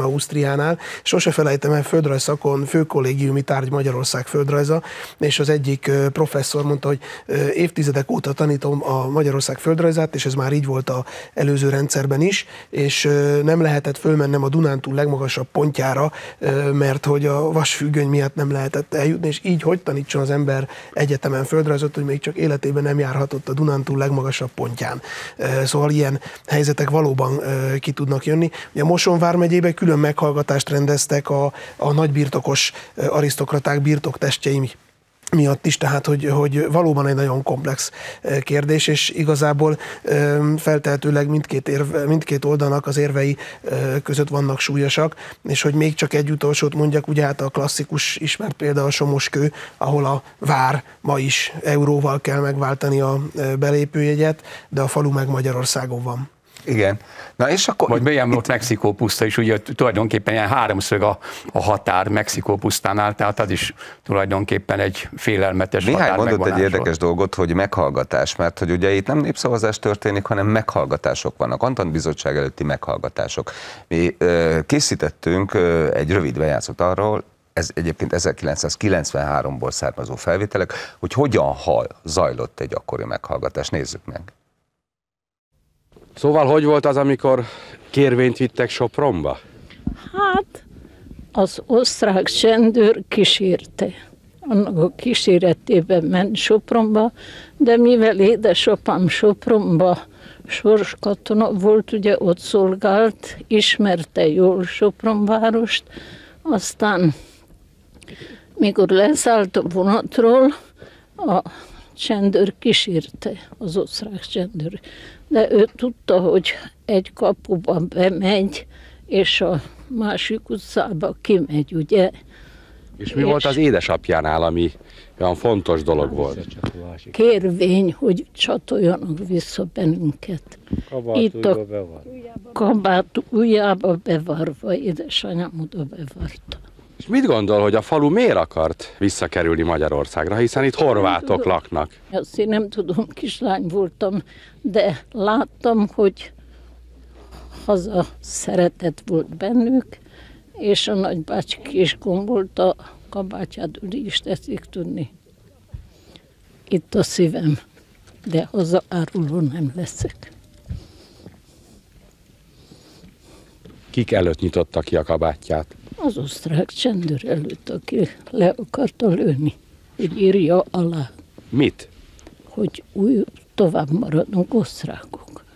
Ausztriánál. Sose felejtem el, földrajzszakon főkollégiumi tárgy Magyarország földrajza, és az egyik professzor mondta, hogy évtizedek óta tanítom a Magyarország földrajzát, és ez már így volt az előző rendszerben is, és nem lehetett fölmennem a Dunántúl legmagasabb pontjára, mert hogy a vasfüggöny miatt nem lehetett eljutni, és így hogy tanítson az ember egyetemen földrajzot, hogy még csak életében nem járhatott a Dunántúl legmagasabb pontján. Szóval ilyen helyzetek valóban ki tudnak jönni. Ugye a Mosón vármegyében külön meghallgatást rendeztek a, a nagybirtokos arisztokraták birtoktestjei miatt is, tehát hogy, hogy valóban egy nagyon komplex kérdés, és igazából feltehetőleg mindkét, érve, mindkét oldalnak az érvei között vannak súlyosak, és hogy még csak egy utolsót mondjak, ugye hát a klasszikus ismert példa a Somoskő, ahol a vár ma is euróval kell megváltani a belépőjegyet, de a falu meg Magyarországon van. Igen. Na és akkor... Vagy milyen volt Mexikó puszta is, ugye tulajdonképpen ilyen háromszög a, a határ Mexikó pusztánál, tehát az is tulajdonképpen egy félelmetes Néhány határ mondott megvonásról. egy érdekes dolgot, hogy meghallgatás, mert hogy ugye itt nem népszavazás történik, hanem meghallgatások vannak, Antant bizottság előtti meghallgatások. Mi ö, készítettünk ö, egy rövid bejátszót arról, ez egyébként ezerkilencszázkilencvenháromból származó felvételek, hogy hogyan hal, zajlott egy akkori meghallgatás. Nézzük meg. Szóval hogy volt az, amikor kérvényt vittek Sopronba? Hát, az osztrák csendőr kísérte. Annak a kíséretében ment Sopronba, de mivel édesapám Sopronba sorskatona volt, ugye ott szolgált, ismerte jól Sopronvárost, aztán mikor leszállt a vonatról, a csendőr kísérte, az osztrák csendőr. De ő tudta, hogy egy kapuba bemegy, és a másik utcába kimegy, ugye. És mi és volt az édesapjánál, ami olyan fontos dolog volt? Kérvény, hogy csatoljanak vissza bennünket. Kabát itt a bevarva. kabát ujjába bevarva, édesanyám oda bevarta. És mit gondol, hogy a falu miért akart visszakerülni Magyarországra, hiszen itt horvátok laknak? Azt én nem tudom, kislány voltam, de láttam, hogy haza szeretet volt bennük, és a nagybácsi kis gombolt a kabátját is teszik tudni. Itt a szívem, de hazaáruló nem leszek. Kik előtt nyitotta ki a kabátját? Az osztrák csendőr előtt, aki le akarta lőni, hogy írja alá. Mit? Hogy új, tovább maradunk osztrákok.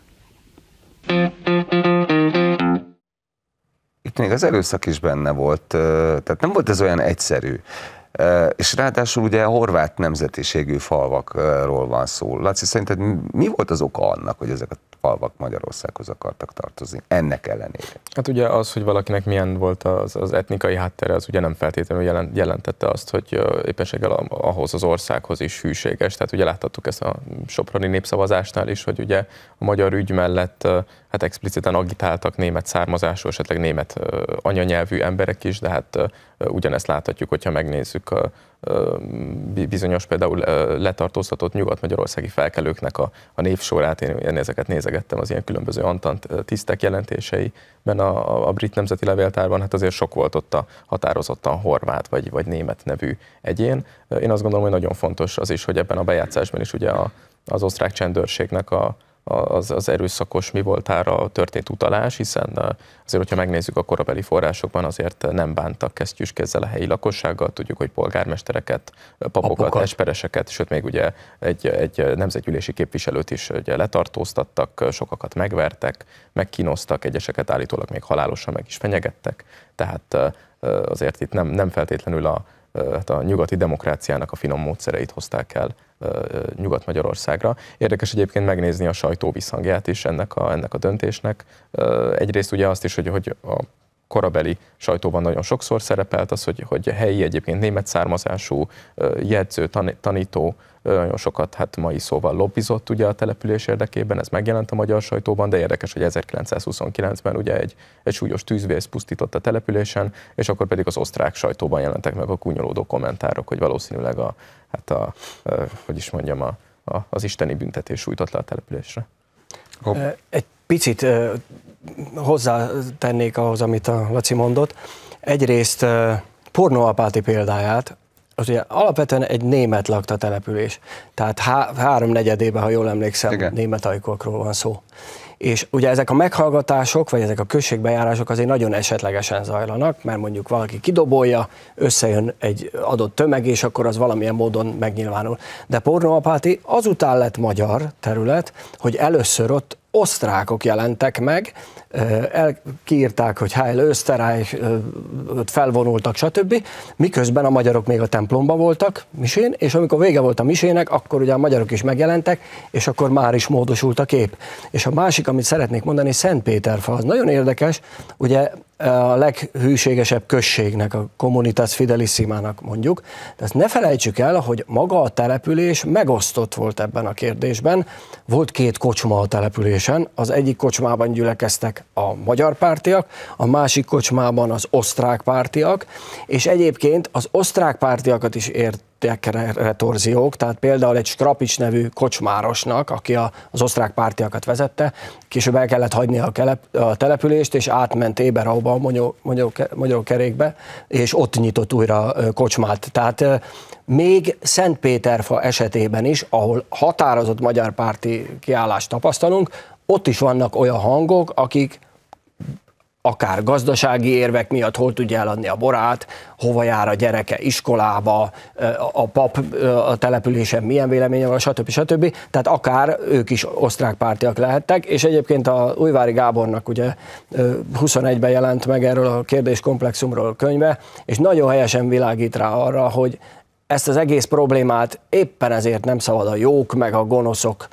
Itt még az erőszak is benne volt, tehát nem volt ez olyan egyszerű. És ráadásul ugye horvát nemzetiségű falvakról van szó. Laci, szerinted mi volt az oka annak, hogy ezek a falvak Magyarországhoz akartak tartozni, ennek ellenére? Hát ugye az, hogy valakinek milyen volt az, az etnikai háttere, az ugye nem feltétlenül jelent, jelentette azt, hogy éppenséggel ahhoz az országhoz is hűséges. Tehát ugye láthattuk ezt a soproni népszavazásnál is, hogy ugye a magyar ügy mellett hát expliciten agitáltak német származású, esetleg német anyanyelvű emberek is, de hát ugyanezt láthatjuk, hogyha megnézzük a bizonyos például letartóztatott nyugat-magyarországi felkelőknek a, a névsorát, én ezeket nézegettem az ilyen különböző antant tisztek jelentéseiben a, a brit nemzeti levéltárban, hát azért sok volt ott a határozottan horvát vagy, vagy német nevű egyén. Én azt gondolom, hogy nagyon fontos az is, hogy ebben a bejátszásban is ugye a, az osztrák csendőrségnek a Az, az erőszakos mi voltára történt utalás, hiszen azért, hogyha megnézzük a korabeli forrásokban, azért nem bántak kesztyűskézzel a helyi lakossággal, tudjuk, hogy polgármestereket, papokat, Papokat. espereseket, sőt még ugye egy, egy nemzetgyűlési képviselőt is ugye letartóztattak, sokakat megvertek, megkínoztak, egyeseket állítólag még halálosan meg is fenyegettek, tehát azért itt nem, nem feltétlenül a hát a nyugati demokráciának a finom módszereit hozták el Nyugat-Magyarországra. Érdekes egyébként megnézni a sajtó visszhangját is ennek a, ennek a döntésnek. Egyrészt ugye azt is, hogy, hogy a korabeli sajtóban nagyon sokszor szerepelt az, hogy, hogy helyi egyébként német származású jegyző, tanító nagyon sokat, hát mai szóval lobbizott ugye a település érdekében, ez megjelent a magyar sajtóban, de érdekes, hogy ezerkilencszázhuszonkilencben ugye egy, egy súlyos tűzvész pusztított a településen, és akkor pedig az osztrák sajtóban jelentek meg a gúnyolódó kommentárok, hogy valószínűleg a, hát a, a hogy is mondjam, a, a, az isteni büntetés sújtott le a településre. Hopp. Egy picit hozzátennék ahhoz, amit a Laci mondott. Egyrészt Pornoapáti példáját, az ugye alapvetően egy német lakta település. Tehát há- háromnegyedében, ha jól emlékszem, igen, német ajkokról van szó. És ugye ezek a meghallgatások, vagy ezek a községbejárások azért nagyon esetlegesen zajlanak, mert mondjuk valaki kidobolja, összejön egy adott tömeg, és akkor az valamilyen módon megnyilvánul. De Pornoapáti azután lett magyar terület, hogy először ott osztrákok jelentek meg, elkiírták, hogy Heil Österreich, felvonultak, stb. Miközben a magyarok még a templomban voltak misén, és amikor vége volt a misének, akkor ugye a magyarok is megjelentek, és akkor már is módosult a kép. És a másik, amit szeretnék mondani, Szentpéterfa, az nagyon érdekes, ugye a leghűségesebb községnek, a Communitas Fidelissimának mondjuk, de ezt ne felejtsük el, hogy maga a település megosztott volt ebben a kérdésben. Volt két kocsma a településen, az egyik kocsmában gyülekeztek a magyar pártiak, a másik kocsmában az osztrák pártiak, és egyébként az osztrák pártiakat is ért retorziók, tehát például egy Strapics nevű kocsmárosnak, aki az osztrák pártiakat vezette, később el kellett hagyni a, kelep, a települést, és átment Eberauba, a Magyarókerékbe, és ott nyitott újra kocsmát. Tehát még Szentpéterfa esetében is, ahol határozott magyar párti kiállást tapasztalunk, ott is vannak olyan hangok, akik akár gazdasági érvek miatt hol tudja eladni a borát, hova jár a gyereke iskolába, a pap a településen milyen véleménye van, stb. stb. Tehát akár ők is osztrák pártiak lehettek, és egyébként a Újvári Gábornak ugye huszonegyben jelent meg erről a kérdéskomplexumról könyve, és nagyon helyesen világít rá arra, hogy ezt az egész problémát éppen ezért nem szabad a jók meg a gonoszok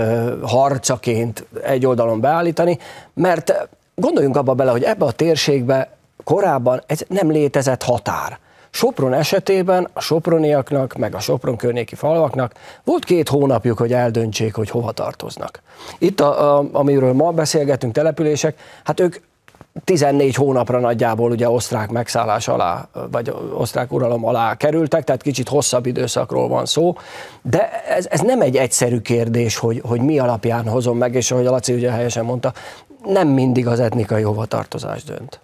harcaként egy oldalon beállítani, mert gondoljunk abba bele, hogy ebbe a térségbe korábban ez nem létezett határ. Sopron esetében a soproniaknak, meg a Sopron környéki falvaknak volt két hónapjuk, hogy eldöntsék, hogy hova tartoznak. Itt, a, a, amiről ma beszélgetünk, települések, hát ők tizennégy hónapra nagyjából ugye osztrák megszállás alá, vagy osztrák uralom alá kerültek, tehát kicsit hosszabb időszakról van szó, de ez, ez nem egy egyszerű kérdés, hogy, hogy mi alapján hozom meg, és ahogy a Laci ugye helyesen mondta, nem mindig az etnikai hovatartozás dönt.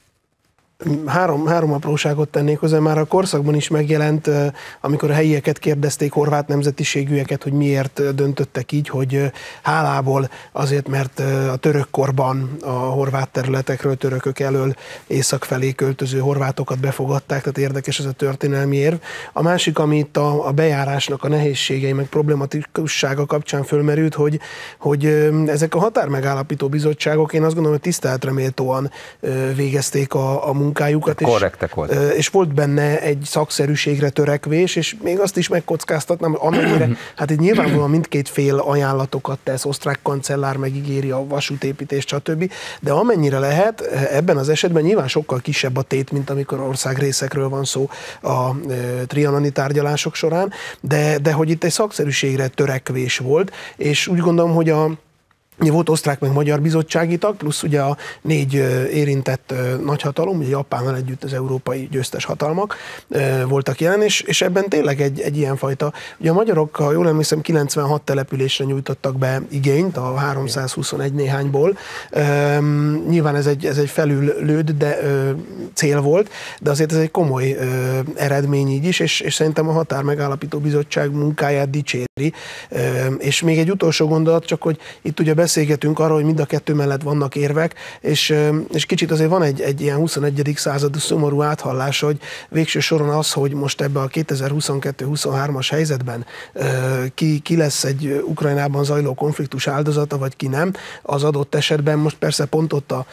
Három, három apróságot tennék hozzá, már a korszakban is megjelent, amikor a helyieket kérdezték, horvát nemzetiségűeket, hogy miért döntöttek így, hogy hálából azért, mert a török korban a horvát területekről, törökök elől észak felé költöző horvátokat befogadták, tehát érdekes ez a történelmi érv. A másik, ami itt a, a bejárásnak a nehézségei, meg problematikussága kapcsán fölmerült, hogy, hogy ezek a határmegállapító bizottságok, én azt gondolom, hogy tiszteletre méltóan végezték a, a munkájukat, és, és volt benne egy szakszerűségre törekvés, és még azt is megkockáztatnám, amennyire, hát itt nyilvánvalóan mindkét fél ajánlatokat tesz, osztrák kancellár megígéri a vasútépítést, stb. De amennyire lehet, ebben az esetben nyilván sokkal kisebb a tét, mint amikor országrészekről van szó a e, trianoni tárgyalások során, de, de hogy itt egy szakszerűségre törekvés volt, és úgy gondolom, hogy a volt osztrák meg magyar bizottsági tag, plusz ugye a négy érintett nagyhatalom, ugye Japánnal együtt az európai győztes hatalmak voltak jelen, és, és ebben tényleg egy, egy ilyenfajta, ugye a magyarok, ha jól emlékszem, kilencvenhat településre nyújtottak be igényt a háromszázhuszonegy néhányból. Üm, nyilván ez egy, ez egy felüllőd, de ö, cél volt, de azért ez egy komoly ö, eredmény így is, és, és szerintem a Határ Megállapító Bizottság munkáját dicséri. Üm, és még egy utolsó gondolat, csak hogy itt ugye beszélgetünk arról, hogy mind a kettő mellett vannak érvek, és, és kicsit azért van egy, egy ilyen huszonegyedik századi szomorú áthallás, hogy végső soron az, hogy most ebbe a kétezer-huszonkettő huszonhármas helyzetben ki, ki lesz egy Ukrajnában zajló konfliktus áldozata, vagy ki nem, az adott esetben most persze pont ott a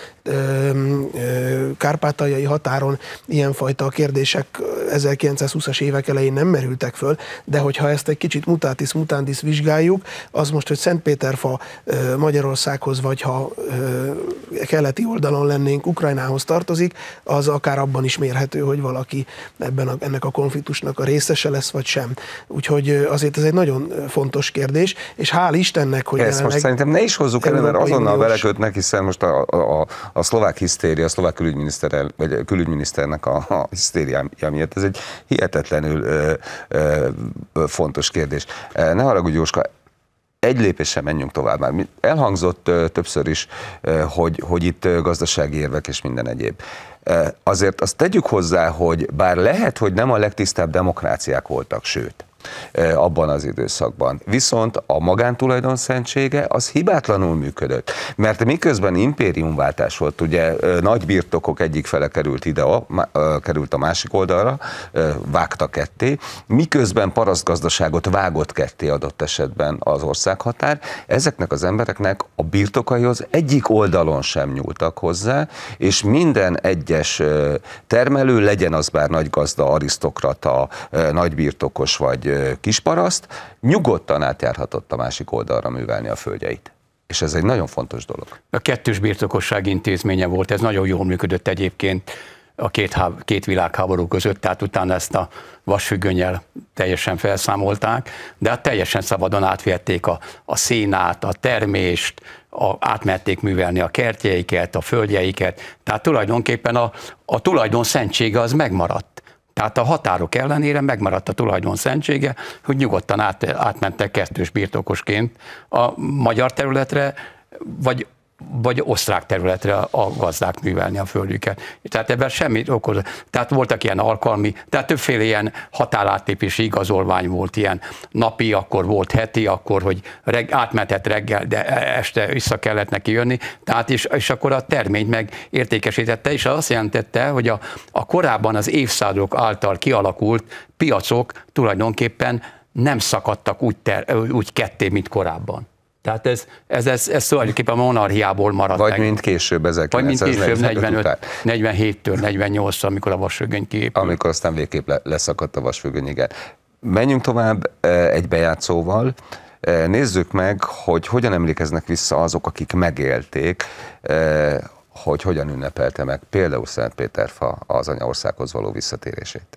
kárpátaljai határon ilyenfajta kérdések ezerkilencszázhúszas évek elején nem merültek föl, de hogyha ezt egy kicsit mutatis mutandis vizsgáljuk, az most, hogy Szentpéterfa Magyarországhoz, vagy ha ö, keleti oldalon lennénk, Ukrajnához tartozik, az akár abban is mérhető, hogy valaki ebben a, ennek a konfliktusnak a részese lesz, vagy sem. Úgyhogy azért ez egy nagyon fontos kérdés, és hál' Istennek, hogy ezt most szerintem ne is hozzuk el, mert azonnal belekötnek, hiszen most a, a, a szlovák hisztéria, a szlovák külügyminiszter, vagy külügyminiszternek a, a hisztériája miatt, ez egy hihetetlenül ö, ö, fontos kérdés. Ne haragudj, Jóska, egy lépéssel menjünk tovább. Már elhangzott többször is, hogy, hogy itt gazdasági érvek és minden egyéb. Azért azt tegyük hozzá, hogy bár lehet, hogy nem a legtisztább demokráciák voltak, sőt, abban az időszakban. Viszont a magántulajdon szentsége az hibátlanul működött. Mert miközben impériumváltás volt, ugye nagy birtokok egyik fele került ide, a, került a másik oldalra, vágta ketté, miközben parasztgazdaságot vágott ketté adott esetben az országhatár, ezeknek az embereknek a birtokaihoz egyik oldalon sem nyúltak hozzá, és minden egyes termelő, legyen az bár nagy gazda, arisztokrata, nagy birtokos vagy kisparaszt, nyugodtan átjárhatott a másik oldalra művelni a földjeit. És ez egy nagyon fontos dolog. A kettős birtokosság intézménye volt, ez nagyon jól működött egyébként a két, két világháború között, tehát utána ezt a vasfüggönnyel teljesen felszámolták, de hát teljesen szabadon átvihették a, a szénát, a termést, a, átmerték művelni a kertjeiket, a földjeiket, tehát tulajdonképpen a, a tulajdon szentsége az megmaradt. Tehát a határok ellenére megmaradt a tulajdon szentsége, hogy nyugodtan át, átmentek kettős birtokosként a magyar területre, vagy, vagy osztrák területre a gazdák művelni a földjüket. Tehát ebben semmi okoz. Tehát voltak ilyen alkalmi, tehát többféle ilyen határátlépési igazolvány volt, ilyen napi, akkor volt heti, akkor, hogy reg, átmentett reggel, de este vissza kellett neki jönni, tehát és, és akkor a terményt meg értékesítette, és az azt jelentette, hogy a, a korábban az évszázadok által kialakult piacok tulajdonképpen nem szakadtak úgy, ter, úgy ketté, mint korábban. Tehát ez, ez, ez, ez tulajdonképpen a monarchiából maradt Vagy meg. mint később ezerkilencszáznegyvenöt negyvenhéttől negyvennyolcra, amikor a vasfüggöny kiépült. Amikor aztán végképp leszakadt a vasfüggöny, igen. Menjünk tovább egy bejátszóval. Nézzük meg, hogy hogyan emlékeznek vissza azok, akik megélték, hogy hogyan ünnepelte meg például Szentpéterfa az anyaországhoz való visszatérését.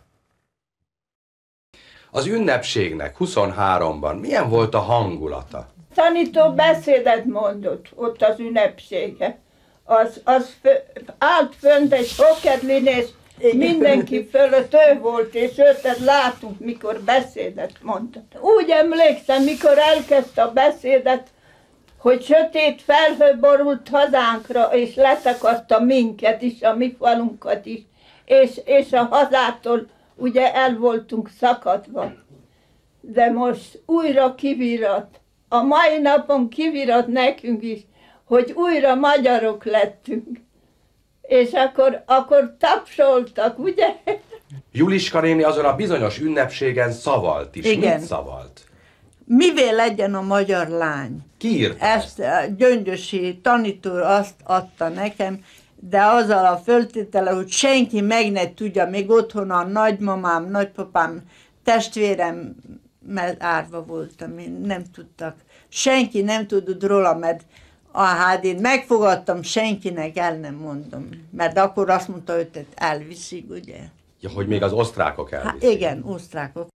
Az ünnepségnek huszonháromban milyen volt a hangulata? Tanító beszédet mondott ott az ünnepsége. Az, az fö, állt fönt egy hokedlin, és mindenki fölött ő volt, és őt látunk, mikor beszédet mondta. Úgy emlékszem, mikor elkezdte a beszédet, hogy sötét felhő borult hazánkra, és leszakadta minket is, a mi falunkat is, és, és a hazától ugye el voltunk szakadva. De most újra kivirat. A mai napon kivirat nekünk is, hogy újra magyarok lettünk. És akkor, akkor tapsoltak, ugye? Juliska néni azon a bizonyos ünnepségen szavalt is. Igen. Mit szavalt? Mivé legyen a magyar lány? Ki írta ezt? Ezt a Gyöngyösi tanító azt adta nekem, de azzal a föltétele, hogy senki meg ne tudja, még otthon a nagymamám, nagypapám, testvérem, mert árva voltam, én nem tudtak. Senki nem tudott róla, mert hát én megfogadtam, senkinek el nem mondom. Mert akkor azt mondta, hogy elviszik, ugye? Ja, hogy még az osztrákok elviszik. Hát igen, osztrákok.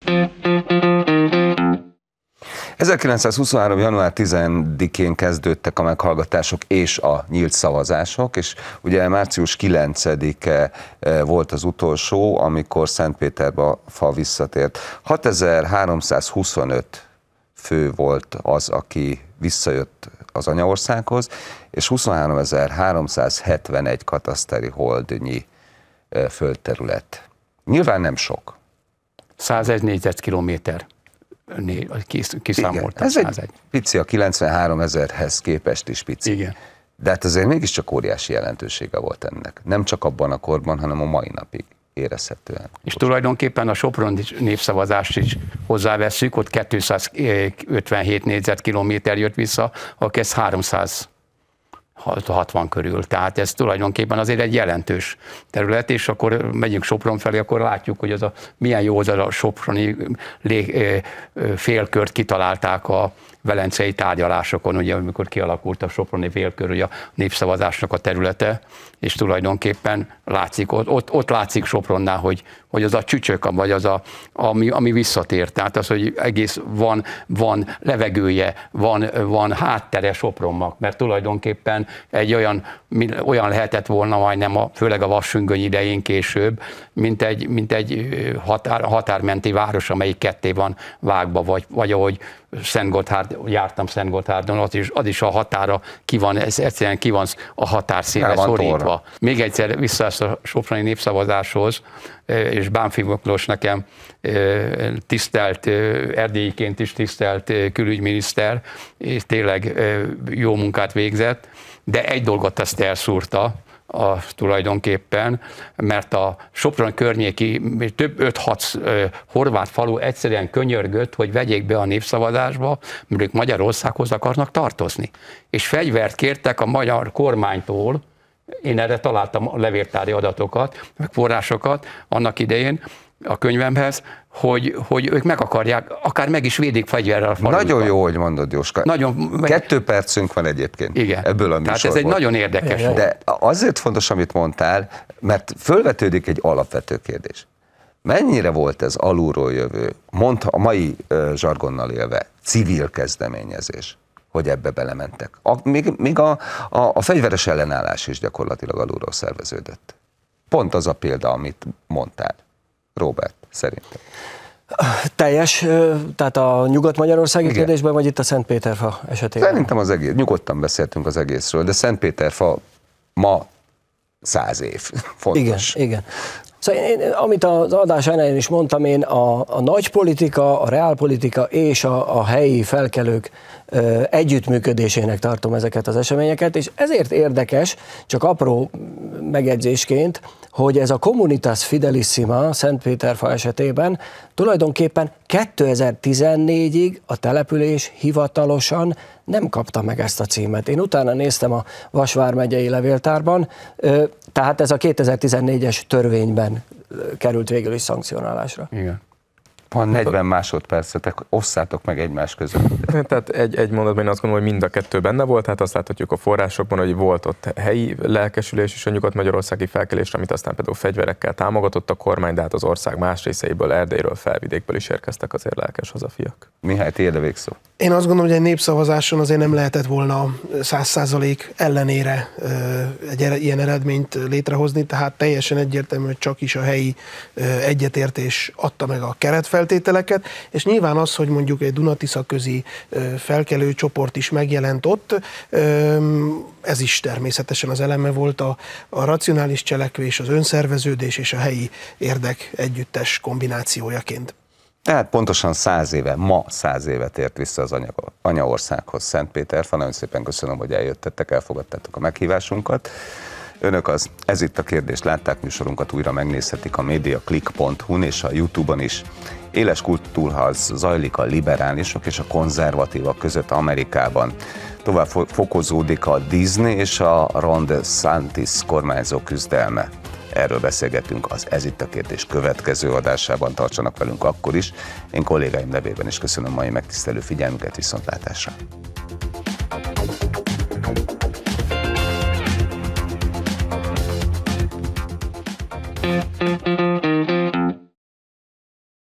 ezerkilencszázhuszonhárom. január tizedikén kezdődtek a meghallgatások és a nyílt szavazások, és ugye március kilencedike volt az utolsó, amikor Szentpéterfa visszatért. hatezer-háromszázhuszonöt fő volt az, aki visszajött az anyaországhoz, és huszonháromezer-háromszázhetvenegy kataszteri holdnyi földterület. Nyilván nem sok. százegy négyzetkilométer. Kiszámoltam. Ez egy pici, a kilencvenhárom ezerhez képest is pici. Igen. De hát azért mégiscsak óriási jelentősége volt ennek. Nem csak abban a korban, hanem a mai napig érezhetően. És Bocsánat. tulajdonképpen a Sopron népszavazást is hozzáveszünk, ott kétszázötvenhét négyzetkilométer jött vissza, akkor ez háromszázhatvan körül. Tehát ez tulajdonképpen azért egy jelentős terület, és akkor megyünk Sopron felé, akkor látjuk, hogy az a, milyen jó az a soproni lég, félkört kitalálták a velencei tárgyalásokon, ugye, amikor kialakult a soproni félkör, ugye a népszavazásnak a területe, és tulajdonképpen látszik, ott, ott, ott látszik Sopronnál, hogy, hogy az a csücsök, vagy az a, ami, ami visszatér, tehát az, hogy egész van, van levegője, van, van háttere Sopronnak, mert tulajdonképpen egy olyan, olyan lehetett volna majdnem, a, főleg a Vasfüggöny idején később, mint egy, mint egy határ, határmenti város, amelyik ketté van vágva, vagy, vagy ahogy Szentgotthárd, jártam Szentgotthárdon, az is, az is a határa ki van, ez egyszerűen ki van a határszínre szorítva. Torra. Még egyszer vissza ezt a soproni népszavazáshoz, és Bánffy Miklós nekem tisztelt, erdélyiként is tisztelt külügyminiszter, és tényleg jó munkát végzett, de egy dolgot ezt elszúrta, a, tulajdonképpen, mert a Sopron környéki több öt-hat horvát falu egyszerűen könyörgött, hogy vegyék be a népszavazásba, mert ők Magyarországhoz akarnak tartozni. És fegyvert kértek a magyar kormánytól, én erre találtam a levéltári adatokat, meg forrásokat annak idején a könyvemhez, hogy, hogy ők meg akarják, akár meg is védik fegyverrel a falukat. Nagyon jó, hogy mondod, Jóska. Nagyon, Kettő percünk van egyébként. Igen. Ebből a Tehát ez egy nagyon érdekes volt. De azért fontos, amit mondtál, mert fölvetődik egy alapvető kérdés. Mennyire volt ez alulról jövő, mondta a mai uh, zsargonnal élve, civil kezdeményezés, hogy ebbe belementek? A, még még a, a, a fegyveres ellenállás is gyakorlatilag alulról szerveződött. Pont az a példa, amit mondtál. Robert, szerintem. Teljes, tehát a nyugat-magyarországi kérdésben, vagy itt a Szentpéterfa esetében? Szerintem az egész, nyugodtan beszéltünk az egészről, de Szentpéterfa ma száz év. Fontos. Igen, igen. Szóval én, amit az adás elején is mondtam, én a, a nagy politika, a reálpolitika és a, a helyi felkelők ö, együttműködésének tartom ezeket az eseményeket, és ezért érdekes, csak apró megjegyzésként, hogy ez a Communitas Fidelissima Szentpéterfa esetében tulajdonképpen kétezer-tizennégyig a település hivatalosan nem kapta meg ezt a címet. Én utána néztem a Vas vármegyei levéltárban, tehát ez a kétezer-tizennégyes törvényben került végül is szankcionálásra. Igen. Van negyven másodpercetek, osszátok meg egymás között. Tehát egy, egy mondatban én azt gondolom, hogy mind a kettő benne volt, tehát azt láthatjuk a forrásokban, hogy volt ott helyi lelkesülés is a nyugat-magyarországi felkelésre, amit aztán például fegyverekkel támogatott a kormány, de hát az ország más részeiből, Erdélyről, Felvidékből is érkeztek azért lelkes hazafiak. Mihály, tiéd a végszó. Én azt gondolom, hogy egy népszavazáson azért nem lehetett volna száz százalék ellenére egy ilyen eredményt létrehozni, tehát teljesen egyértelmű, hogy csak is a helyi egyetértés adta meg a keretfeltételeket, és nyilván az, hogy mondjuk egy Dunatisza közi felkelő csoport is megjelent ott, ez is természetesen az eleme volt a, a racionális cselekvés, az önszerveződés és a helyi érdek együttes kombinációjaként. Tehát pontosan száz éve, ma száz évet ért vissza az anya, anyaországhoz Szentpéterfa. Nagyon szépen köszönöm, hogy eljöttetek, elfogadtátok a meghívásunkat. Önök az Ez itt a kérdés látták, műsorunkat újra megnézhetik a mediaclick pont hu-n és a YouTube-on is. Éles kultúrharc zajlik a liberálisok és a konzervatívak között Amerikában. Tovább fokozódik a Disney és a Ron DeSantis kormányzó küzdelme. Erről beszélgetünk az Ez itt a kérdés következő adásában, tartsanak velünk akkor is. Én kollégáim nevében is köszönöm mai megtisztelő figyelmüket, viszontlátásra. Thank you.